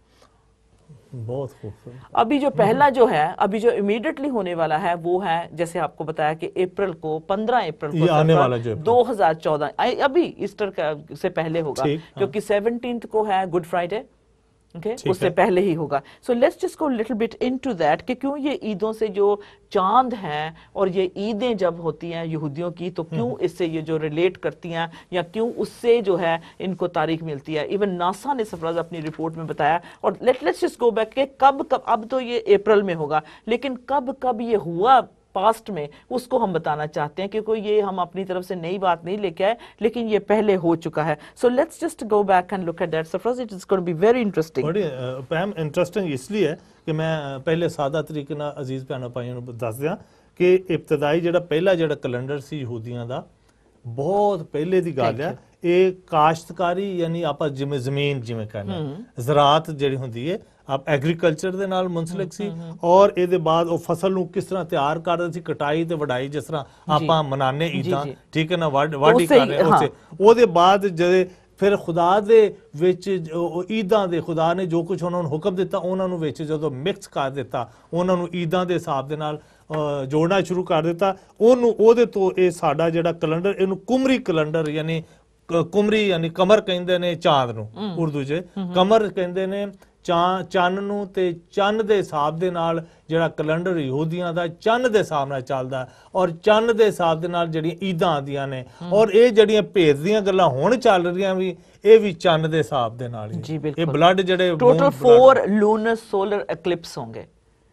A: बहुत खूबसूरत।
B: अभी जो पहला जो है, अभी जो इमीडिएटली होने वाला है वो है, जैसे आपको बताया कि अप्रैल को, 15 अप्रैल को
A: आने वाला जो
B: 2014, अभी ईस्टर से पहले होगा, क्योंकि 17 को है गुड फ्राइडे। उससे पहले ही होगा। So let's just go little bit into that कि क्यों ये ईदों से जो चांद हैं और ये ईदें जब होती हैं यहूदियों की, तो क्यों इससे ये जो रिलेट करती हैं, या क्यों उससे जो है इनको तारीख मिलती है। इवन नासा ने सरफराज अपनी रिपोर्ट में बताया। और लेट्स जस्ट गो बैक कि कब अब तो ये अप्रैल में होगा, लेकिन कब ये हुआ पास्ट में, उसको हम बताना चाहते हैं, क्योंकि ये हम अपनी तरफ से नई बात नहीं लेके आए, लेकिन ये पहले हो चुका है। So let's just go back and look at that Sarfaraz, it is going to be very interesting.
A: बड़ी पैम इंटरेस्टिंग इसलिए है कि मैं पहले सादा तरीके ਨਾਲ ਅਜ਼ੀਜ਼ ਭੈਣਾਂ ਭਾਈਆਂ ਨੂੰ ਦੱਸ ਦਿਆਂ ਕਿ ਇਬਤਦਾਈ ਜਿਹੜਾ ਪਹਿਲਾ ਜਿਹੜਾ ਕੈਲੰਡਰ ਸੀ ਯਹੂਦੀਆਂ ਦਾ, ਬਹੁਤ ਪਹਿਲੇ ਦੀ ਗੱਲ ਹੈ। ਇਹ ਕਾਸ਼ਤਕਾਰੀ ਯਾਨੀ ਆਪਾਂ ਜਿਵੇਂ ਜ਼ਮੀਨ ਜਿਵੇਂ ਕਹਿੰਦੇ ਜ਼ਰਾਤ ਜਿਹੜੀ ਹੁੰਦੀ ਹੈ ਆਪ ਐਗਰੀਕਲਚਰ ਦੇ ਨਾਲ ਮੁੰਸਲਿਕ ਸੀ, ਔਰ ਇਹਦੇ ਬਾਅਦ ਉਹ ਫਸਲ ਨੂੰ ਕਿਸ ਤਰ੍ਹਾਂ ਤਿਆਰ ਕਰਦੇ ਸੀ, ਕਟਾਈ ਤੇ ਵਢਾਈ ਜਿਸ ਤਰ੍ਹਾਂ ਆਪਾਂ ਮਨਾਨੇ ਈਦਾਂ, ਠੀਕ ਹੈ ਨਾ, ਵਾਢੀ ਕਰ ਰਹੇ ਉਸੇ, ਉਹਦੇ ਬਾਅਦ ਜਿਹੜੇ ਫਿਰ ਖੁਦਾ ਦੇ ਵਿੱਚ ਈਦਾਂ ਦੇ ਖੁਦਾ ਨੇ ਜੋ ਕੁਝ ਉਹਨਾਂ ਨੂੰ ਹੁਕਮ ਦਿੱਤਾ, ਉਹਨਾਂ ਨੂੰ ਵਿੱਚ ਜਦੋਂ ਮਿਕਸ ਕਰ ਦਿੱਤਾ, ਉਹਨਾਂ ਨੂੰ ਈਦਾਂ ਦੇ ਹਿਸਾਬ ਦੇ ਨਾਲ ਜੋੜਨਾ ਸ਼ੁਰੂ ਕਰ ਦਿੱਤਾ, ਉਹਦੇ ਤੋਂ ਇਹ ਸਾਡਾ ਜਿਹੜਾ ਕੈਲੰਡਰ, ਇਹਨੂੰ ਕੁਮਰੀ ਕੈਲੰਡਰ ਯਾਨੀ ਕੁਮਰੀ ਯਾਨੀ ਕਮਰ ਕਹਿੰਦੇ ਨੇ ਚਾਂਦ ਨੂੰ, ਉਰਦੂ 'ਚ ਕਮਰ ਕਹਿੰਦੇ ਨੇ ਚੰਨ ਨੂੰ, ਤੇ ਚੰਨ ਦੇ ਹਿਸਾਬ ਦੇ ਨਾਲ ਜਿਹੜਾ ਕੈਲੰਡਰ ਯਹੂਦੀਆਂ ਦਾ ਚੰਨ ਦੇ ਹਿਸਾਬ ਨਾਲ ਚੱਲਦਾ, ਔਰ ਚੰਨ ਦੇ ਹਿਸਾਬ ਦੇ ਨਾਲ ਜਿਹੜੀਆਂ ਈਦਾਂ ਆਉਂਦੀਆਂ ਨੇ, ਔਰ ਇਹ ਜਿਹੜੀਆਂ ਭੇਦ ਦੀਆਂ ਗੱਲਾਂ ਹੁਣ ਚੱਲ ਰਹੀਆਂ ਵੀ ਇਹ ਵੀ ਚੰਨ ਦੇ ਹਿਸਾਬ ਦੇ ਨਾਲ ਹੀ। ਇਹ ਬਲੱਡ ਜਿਹੜੇ
B: ਟੋਟਲ 4 लूनर सोलर एक्लिप्स होंगे,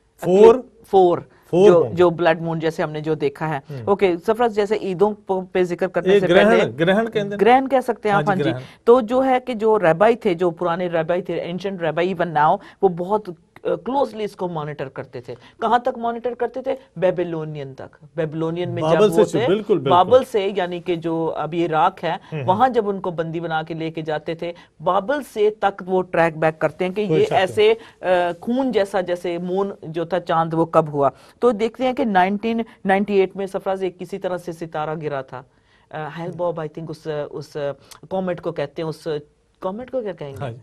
B: 4 जो ब्लड मून जैसे हमने जो देखा है। ओके सरफराज, जैसे ईदों पे जिक्र करने से पहले ग्रहण कह सकते हैं आप, हाँ जी। तो जो है कि जो रैबाई थे, जो पुराने रैबाई थे, एंशिएंट रैबाई इवन नाउ, वो बहुत क्लोजली इसको मॉनिटर करते थे। कहां तक मॉनिटर करते थे? बेबीलोनियन तक। बेबीलोनियन में जब वो थे बाबल से, यानी कि जो अभी इराक है, वहां जब उनको बंदी बना के लेके जाते थे, बाबल से तक वो ट्रैक बैक करते हैं कि ये ऐसे खून जैसा, जैसे मून जो था चांद, वो कब हुआ। तो देखते हैं कि 1998 में सरफराज एक किसी तरह से सितारा गिरा था, हेल बॉब आई थिंक, उस कॉमेट को कहते हैं, उस कॉमेट को क्या कहेंगे,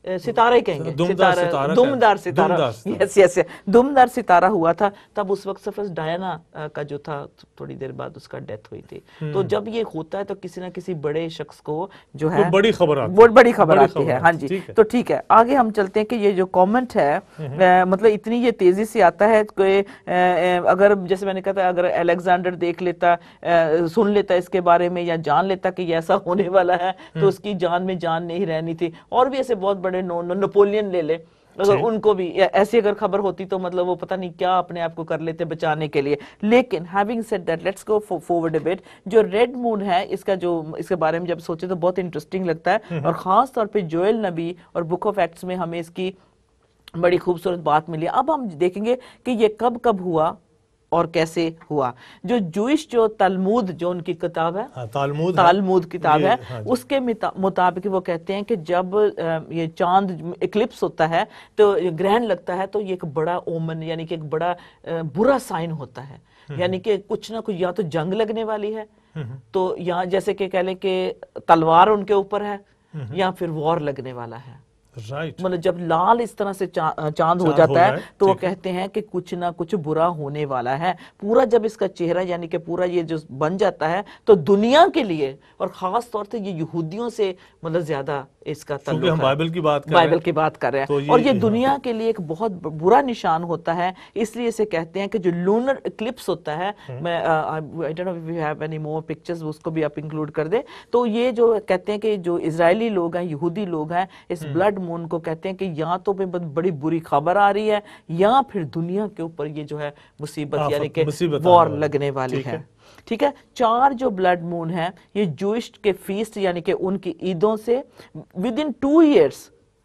B: ستارہ ہی کہیں گے,
A: دمدار ستارہ,
B: دمدار ستارہ, یس یس, دمدار ستارہ ہوا تھا. تب اس وقت سرفراز ڈائنا کا جو تھا تھوڑی دیر بعد اس کا ڈیتھ ہوئی تھی. تو جب یہ ہوتا ہے تو کسی نہ کسی بڑے شخص کو جو ہے
A: بڑی خبر
B: آتی ہے. ہاں جی, تو ٹھیک ہے, آگے ہم چلتے ہیں کہ یہ جو کامنٹ ہے مطلب اتنی یہ تیزی سے آتا ہے کہ اگر جیسے میں نے کہا تھا اگر الیگزینڈر دیکھ لیتا, سن لیتا اس کے بارے میں یا جان لیتا کہ یہ ایسا ہونے والا ہے تو اس کی جان میں جان نہیں رہنی تھی. اور بھی ایسے بہت بڑے نپولین لے لے, اگر ان کو بھی ایسی اگر خبر ہوتی تو مطلب وہ پتہ نہیں کیا اپنے آپ کو کر لیتے بچانے کے لیے. لیکن having said that let's go forward a bit. جو ریڈ مون ہے اس کے بارے میں جب سوچے تو بہت انٹرسٹنگ لگتا ہے, اور خاص طور پہ جوئل نبی اور بک آف ایکٹس میں ہمیں اس کی بڑی خوبصورت بات ملی. اب ہم دیکھیں گے کہ یہ کب کب ہوا اور کیسے ہوا. جو جوئش جو تلمود جو ان کی کتاب ہے, تالمود کتاب ہے, اس کے مطابق وہ کہتے ہیں کہ جب یہ چاند اکلپس ہوتا ہے تو گرہن لگتا ہے تو یہ ایک بڑا اومن یعنی کہ ایک بڑا برا سائن ہوتا ہے. یعنی کہ کچھ نہ کچھ یا تو جنگ لگنے والی ہے, تو یہاں جیسے کہ کہہ لیں کہ تلوار ان کے اوپر ہے, یا پھر وار لگنے والا ہے. مطلب جب لال اس طرح سے چاند ہو جاتا ہے تو وہ کہتے ہیں کہ کچھ نہ کچھ برا ہونے والا ہے. پورا جب اس کا چہرہ یعنی کہ پورا یہ جو بن جاتا ہے تو دنیا کے لیے اور خاص طور سے یہ یہودیوں سے مطلب زیادہ اس کا تعلق ہے.
A: ہم بائبل کی بات کر رہے
B: ہیں, اور یہ دنیا کے لیے ایک بہت برا نشان ہوتا ہے. اس لیے اسے کہتے ہیں کہ جو لونر اکلپس ہوتا ہے, میں I don't know if you have any more pictures, اس کو بھی آپ انکلوڈ کر دیں. تو یہ جو کہتے ہیں کہ جو اسرائیلی لوگ ہیں, یہودی لوگ ہیں, اس بلڈ مون کو کہتے ہیں کہ یا تو بڑی بری خبر آ رہی ہے یا پھر دنیا کے اوپر یہ جو ہے مصیبت یعنی کہ وار لگنے والی ہے. ٹھیک ہے, 4 جو بلڈ مون ہیں یہ جوئش کے فیسٹ یعنی کہ ان کی عیدوں سے within 2 years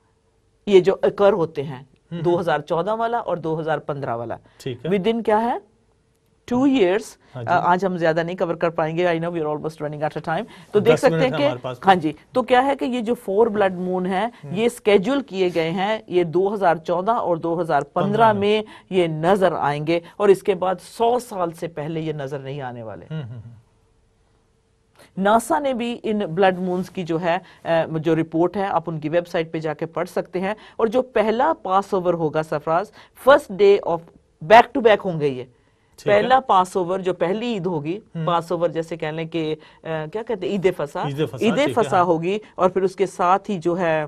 B: یہ جو اکر ہوتے ہیں, 2014 والا اور 2015 والا, within کیا ہے 2 years. آج ہم زیادہ نہیں کور کر پائیں گے, I know we are almost running out of time. تو دیکھ سکتے ہیں کہ ہاں جی, تو کیا ہے کہ یہ جو 4 بلڈ مون ہیں یہ اسکیجول کیے گئے ہیں, یہ 2014 اور 2015 میں یہ نظر آئیں گے, اور اس کے بعد 100 سال سے پہلے یہ نظر نہیں آنے والے. ناسا نے بھی ان بلڈ مونز کی جو ہے جو رپورٹ ہے آپ ان کی ویب سائٹ پہ جا کے پڑھ سکتے ہیں. اور جو پہلا پاس اوور ہوگا Sarfaraz, first day of back to back ہوں گے. یہ پہلا پاس اوور جو پہلی عید ہوگی, پاس اوور جیسے کہہ لیں کہ کیا کہتے ہیں عید فصح ہوگی, اور پھر اس کے ساتھ ہی جو ہے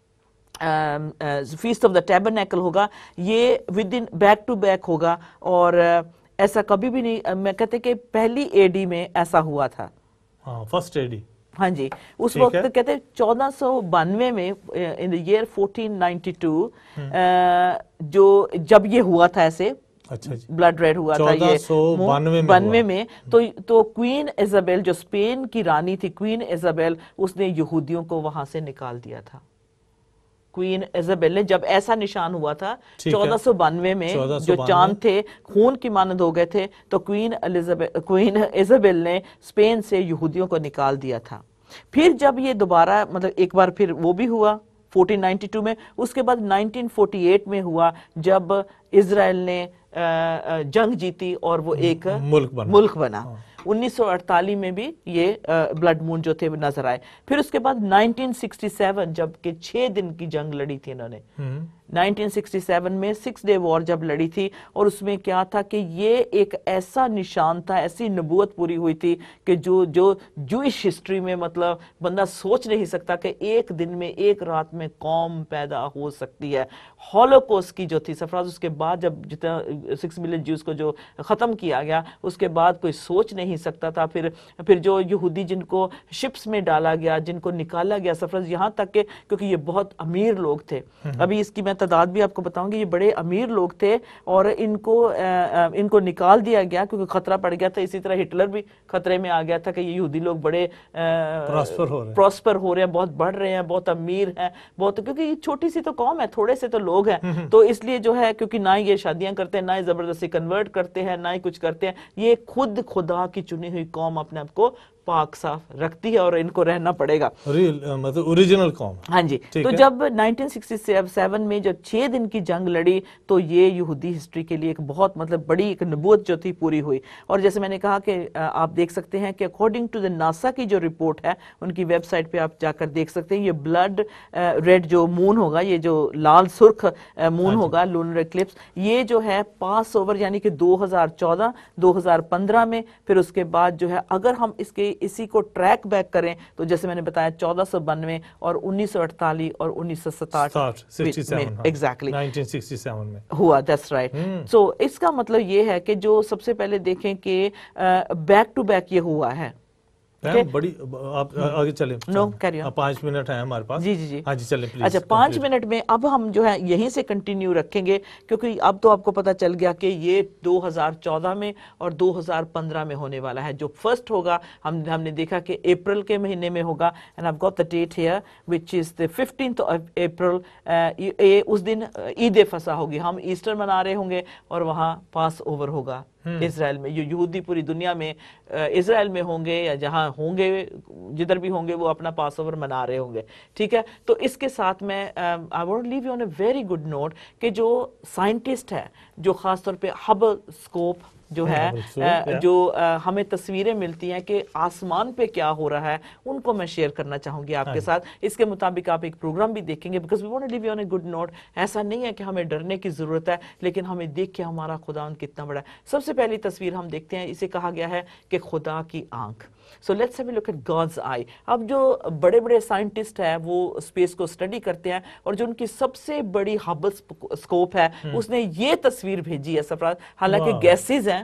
B: فیسٹ آف دا ٹیبرنیکل ہوگا. یہ within back to back ہوگا, اور ایسا کبھی بھی نہیں, میں کہتے کہ پہلی اے ڈی میں ایسا ہوا تھا,
A: فرسٹ اے ڈی.
B: ہاں جی, اس وقت کہتے 1492 میں in the year 1492 جو جب یہ ہوا تھا ایسے بلڈ ریڈ ہوا تھا یہ 1492 میں, تو کوئین ایزابیل جو اسپین کی رانی تھی, کوئین ایزابیل, اس نے یہودیوں کو وہاں سے نکال دیا تھا. کوئین ایزابیل نے جب ایسا نشان ہوا تھا 1492 میں جو چاند تھے خون کی مانند ہو گئے تھے, تو کوئین ایزابیل نے اسپین سے یہودیوں کو نکال دیا تھا. پھر جب یہ دوبارہ مطلب ایک بار پھر وہ بھی ہوا 1492 میں, اس کے بعد 1948 میں ہوا جب اسرائیل نے جنگ جیتی اور وہ ایک ملک بنا. 1948 میں بھی یہ بلڈ مون جو تھے نظر آئے. پھر اس کے بعد 1967 جب کہ 6 دن کی جنگ لڑی تھی انہوں نے, 1967 میں 6 ڈے وار جب لڑی تھی, اور اس میں کیا تھا کہ یہ ایک ایسا نشان تھا, ایسی نبوت پوری ہوئی تھی کہ جو جوئش ہسٹری میں مطلب بندہ سوچ نہیں سکتا کہ ایک دن میں ایک رات میں قوم پیدا ہو سکتی ہے. ہولوکوسٹ کی جو تھی سرفراز, اس کے بعد جب جتنا 6 ملین جوز کو جو ختم کیا گیا, اس کے بعد کوئی سوچ نہیں سکتا تھا. پھر جو یہودی جن کو شپس میں ڈالا گیا, جن کو نکالا گیا سرفراز, یہاں تک کہ کیونکہ یہ بہت امیر لوگ تھے, ابھی اس کی میں تعداد بھی آپ کو بتاؤں گی, یہ بڑے امیر لوگ تھے, اور ان کو نکال دیا گیا کیونکہ خطرہ پڑ گیا تھا. اسی طرح ہٹلر بھی خطرے میں آ گیا تھا کہ یہ یہودی لوگ بڑے پراسپر ہو رہے ہیں, بہت بڑھ رہے ہیں, بہت امیر ہیں, بہت, کیونکہ یہ چھوٹی سی تو قوم ہے, تھوڑے سے تو لوگ ہیں, تو اس لیے جو ہے کیونکہ نہ یہ شادیاں کرتے ہیں, نہ ہی زبردستی کنورٹ کرتے ہیں, نہ ہی کچھ کرتے ہیں, یہ خود خدا کی چنی ہوئی قوم اپنے آپ کو पाक साफ रखती है और इनको रहना पड़ेगा।
A: मतलब ओरिजिनल कौम।
B: हाँ जी, तो जब 1967 में जब 6 दिन की जंग लड़ी तो ये यहूदी हिस्ट्री के लिए एक बहुत मतलब बड़ी एक नबूवत जो थी पूरी हुई। और जैसे मैंने कहा कि आप देख सकते हैं कि अकॉर्डिंग टू द नासा की जो रिपोर्ट है, उनकी वेबसाइट पे आप जाकर देख सकते हैं, ये ब्लड रेड जो मून होगा, ये जो लाल सुर्ख मून होगा, लूनर एक्लिप्स, ये जो है पास ओवर यानी कि 2014, 2015 में, फिर उसके बाद जो है अगर हम इसी को ट्रैक बैक करें तो जैसे मैंने बताया 1492 और 1948 और 1967 में एग्जैक्टली
A: 1967 में
B: हुआ। That's right. सो इसका मतलब ये है कि जो सबसे पहले देखें कि बैक टू बैक ये हुआ है।
A: बड़ी आप आगे चलें।
B: No carry on.
A: 5 मिनट है हमारे पास।
B: जी जी जी,
A: हाँ जी चलें प्लीज।
B: अच्छा 5 मिनट में अब हम जो है यहीं से कंटिन्यू रखेंगे, क्योंकि अब तो आपको पता चल गया कि ये 2014 में और 2015 में होने वाला है। जो फर्स्ट होगा हमने देखा कि अप्रैल के महीने में होगा, and I have got the date here which is the 15th of April. उस दिन ईद फसा होगी, हम ईस्टर मना रहे होंगे और वहाँ पास ओवर होगा इजराइल में। ये यहूदी पूरी दुनिया में इजराइल में होंगे या जहां होंगे, जिधर भी होंगे, वो अपना पास ओवर मना रहे होंगे। ठीक है, तो इसके साथ मैं I want to leave you on a very good note कि जो साइंटिस्ट है, जो खासतौर पे हबल स्कोप जो है, जो हमें तस्वीरें मिलती हैं कि आसमान पे क्या हो रहा है, उनको मैं शेयर करना चाहूंगी आपके साथ। इसके मुताबिक आप एक प्रोग्राम भी देखेंगे, because we want to live you on a good note. ऐसा नहीं है कि हमें डरने की जरूरत है, लेकिन हमें देख के हमारा खुदावंद कितना बड़ा है। सबसे पहली तस्वीर हम देखते हैं, इसे कहा गया है कि खुदा की आंख। So let's have a look at God's eye. अब जो बड़े बड़े साइंटिस्ट हैं वो स्पेस को स्टडी करते हैं, और जो उनकी सबसे बड़ी हबल स्कोप है उसने ये तस्वीर भेजी है सरफराज। हालांकि गैसेस हैं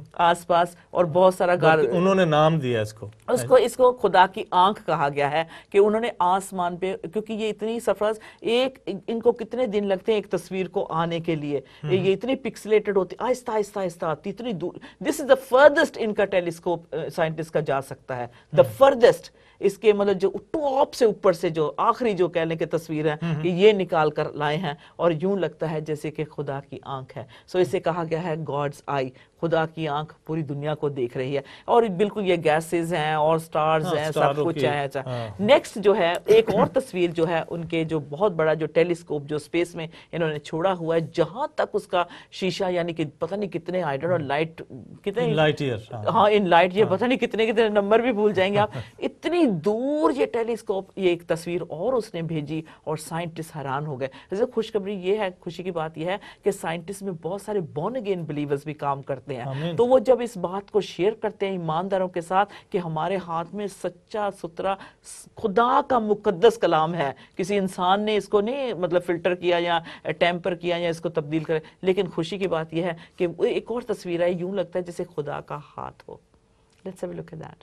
B: आसपास और बहुत सारा
A: उन्होंने नाम दिया
B: इसको खुदा की आंख कहा गया है कि उन्होंने आसमान पे, क्योंकि ये इतनी सरफराज इनको कितने दिन लगते हैं एक तस्वीर को आने के लिए, ये इतनी पिक्सलेटेड होती, आहिस्ता आहिस्ता आहिस्ता आती, इतनी दूर। दिस इज द फर्देस्ट इनका टेलीस्कोप साइंटिस्ट का जा सकता है, द फर्देस्ट। इसके मतलब जो टॉप से ऊपर से जो आखिरी जो कहने की तस्वीर है कि ये निकाल कर लाए हैं, और यूं लगता है जैसे कि खुदा की आंख है। सो इसे कहा गया है गॉड्स आई, खुदा की आंख पूरी दुनिया को देख रही है। और बिल्कुल ये गैसेस हैं और स्टार्स हैं, सब कुछ है। नेक्स्ट जो है एक और तस्वीर जो है उनके जो बहुत बड़ा जो टेलीस्कोप जो स्पेस में इन्होंने छोड़ा हुआ है, जहां तक उसका शीशा यानी कि पता नहीं कितने आई डोंट नो लाइट कितने लाइट ईयर, हाँ इन लाइट, ये पता नहीं कितने कितने नंबर भी भूल जाएंगे आप, इतनी दूर ये टेलीस्कोप, ये एक तस्वीर और उसने भेजी और साइंटिस्ट हैरान हो गए। जैसे खुशखबरी ये है, खुशी की बात ये है कि साइंटिस्ट में बहुत सारे बॉर्न अगेन बिलीवर्स भी काम करते हैं। तो वो जब इस बात को शेयर करते हैं ईमानदारों के साथ कि हमारे हाथ में सच्चा सुथरा खुदा का मुकद्दस कलाम है, किसी इंसान ने इसको नहीं मतलब फिल्टर किया या टेम्पर किया या इसको तब्दील करे। लेकिन खुशी की बात यह है कि एक और तस्वीर है, यूं लगता है जैसे खुदा का हाथ हो। Let's have a look at that.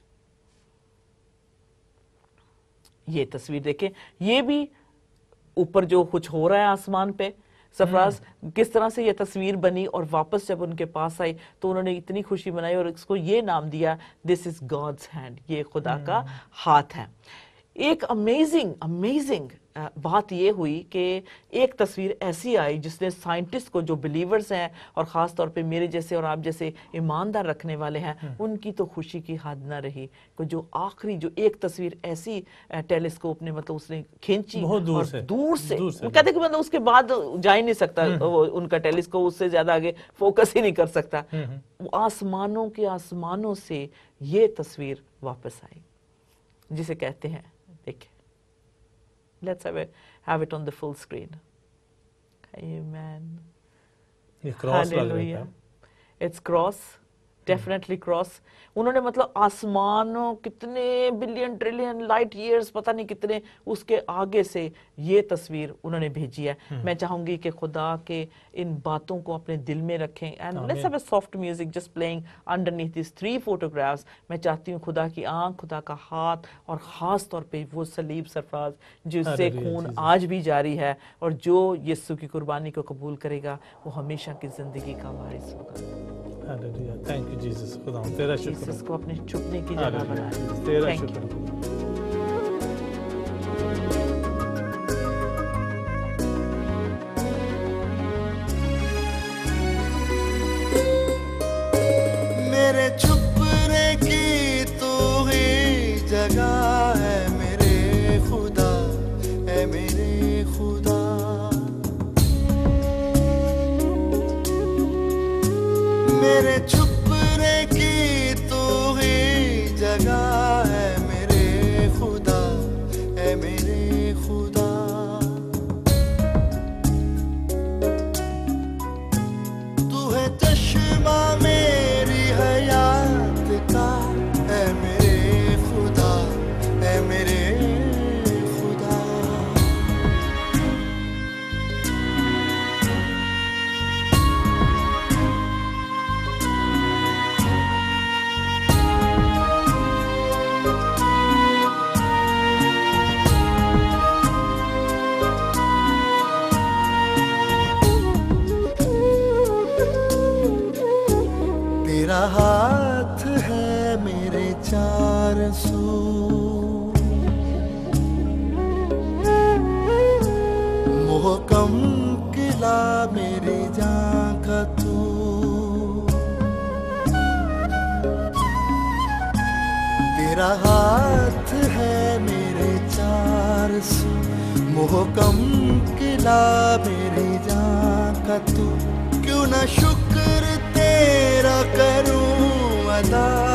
B: ये तस्वीर देखें, ये भी ऊपर जो कुछ हो रहा है आसमान पे, सरफराज किस तरह से ये तस्वीर बनी, और वापस जब उनके पास आई तो उन्होंने इतनी खुशी मनाई और इसको ये नाम दिया, दिस इज गॉड्स हैंड, ये खुदा का हाथ है। एक अमेजिंग बात ये हुई कि एक तस्वीर ऐसी आई जिसने साइंटिस्ट को, जो बिलीवर्स हैं और ख़ास तौर पे मेरे जैसे और आप जैसे ईमानदार रखने वाले हैं, उनकी तो खुशी की हद ना रही कि जो आखिरी जो एक तस्वीर ऐसी टेलीस्कोप ने मतलब उसने खींची दूर से कहते कि मतलब उसके बाद जा ही नहीं सकता उनका टेलीस्कोप, उससे ज़्यादा आगे फोकस ही नहीं कर सकता। आसमानों के आसमानों से ये तस्वीर वापस आई, जिसे कहते हैं, देखिए let's have it on the full screen. Amen. Hallelujah. It's cross, definitely cross. उन्होंने मतलब आसमानों कितने बिलियन ट्रिलियन लाइट ईयर्स पता नहीं कितने उसके आगे से ये तस्वीर उन्होंने भेजी है। मैं चाहूंगी कि खुदा के इन बातों को अपने दिल में रखें। And let's have a soft music just playing underneath this 3 photographs. मैं चाहती हूँ खुदा की आंख, खुदा का हाथ, और खास तौर पे वो सलीब सरफराज जिससे खून आज भी जारी है, और जो यीशु की कुर्बानी को कबूल करेगा वो हमेशा की जिंदगी का वारिस होगा।
A: हालेलुया, थैंक यू जीसस, खुदा तेरा शुक्र,
B: इसको अपने छुपने की जगह बनाए।
A: तेरा शुक्र।
C: मेरे छुपने की तू ही मेरे छुपने की तू ही जगह है मेरे खुदा, है मेरे खुदा। तू है चश्मा मेरी हयात का, है मेरे खुदा, है मेरे खुदा। तेरा हाथ है मेरे चार सू, मोहकम किला मेरी जान का तू। तेरा हाथ है मेरे चार सू, मोहकम किला मेरी जान का तू। क्यों ना शुक्र तेरा करूं अदा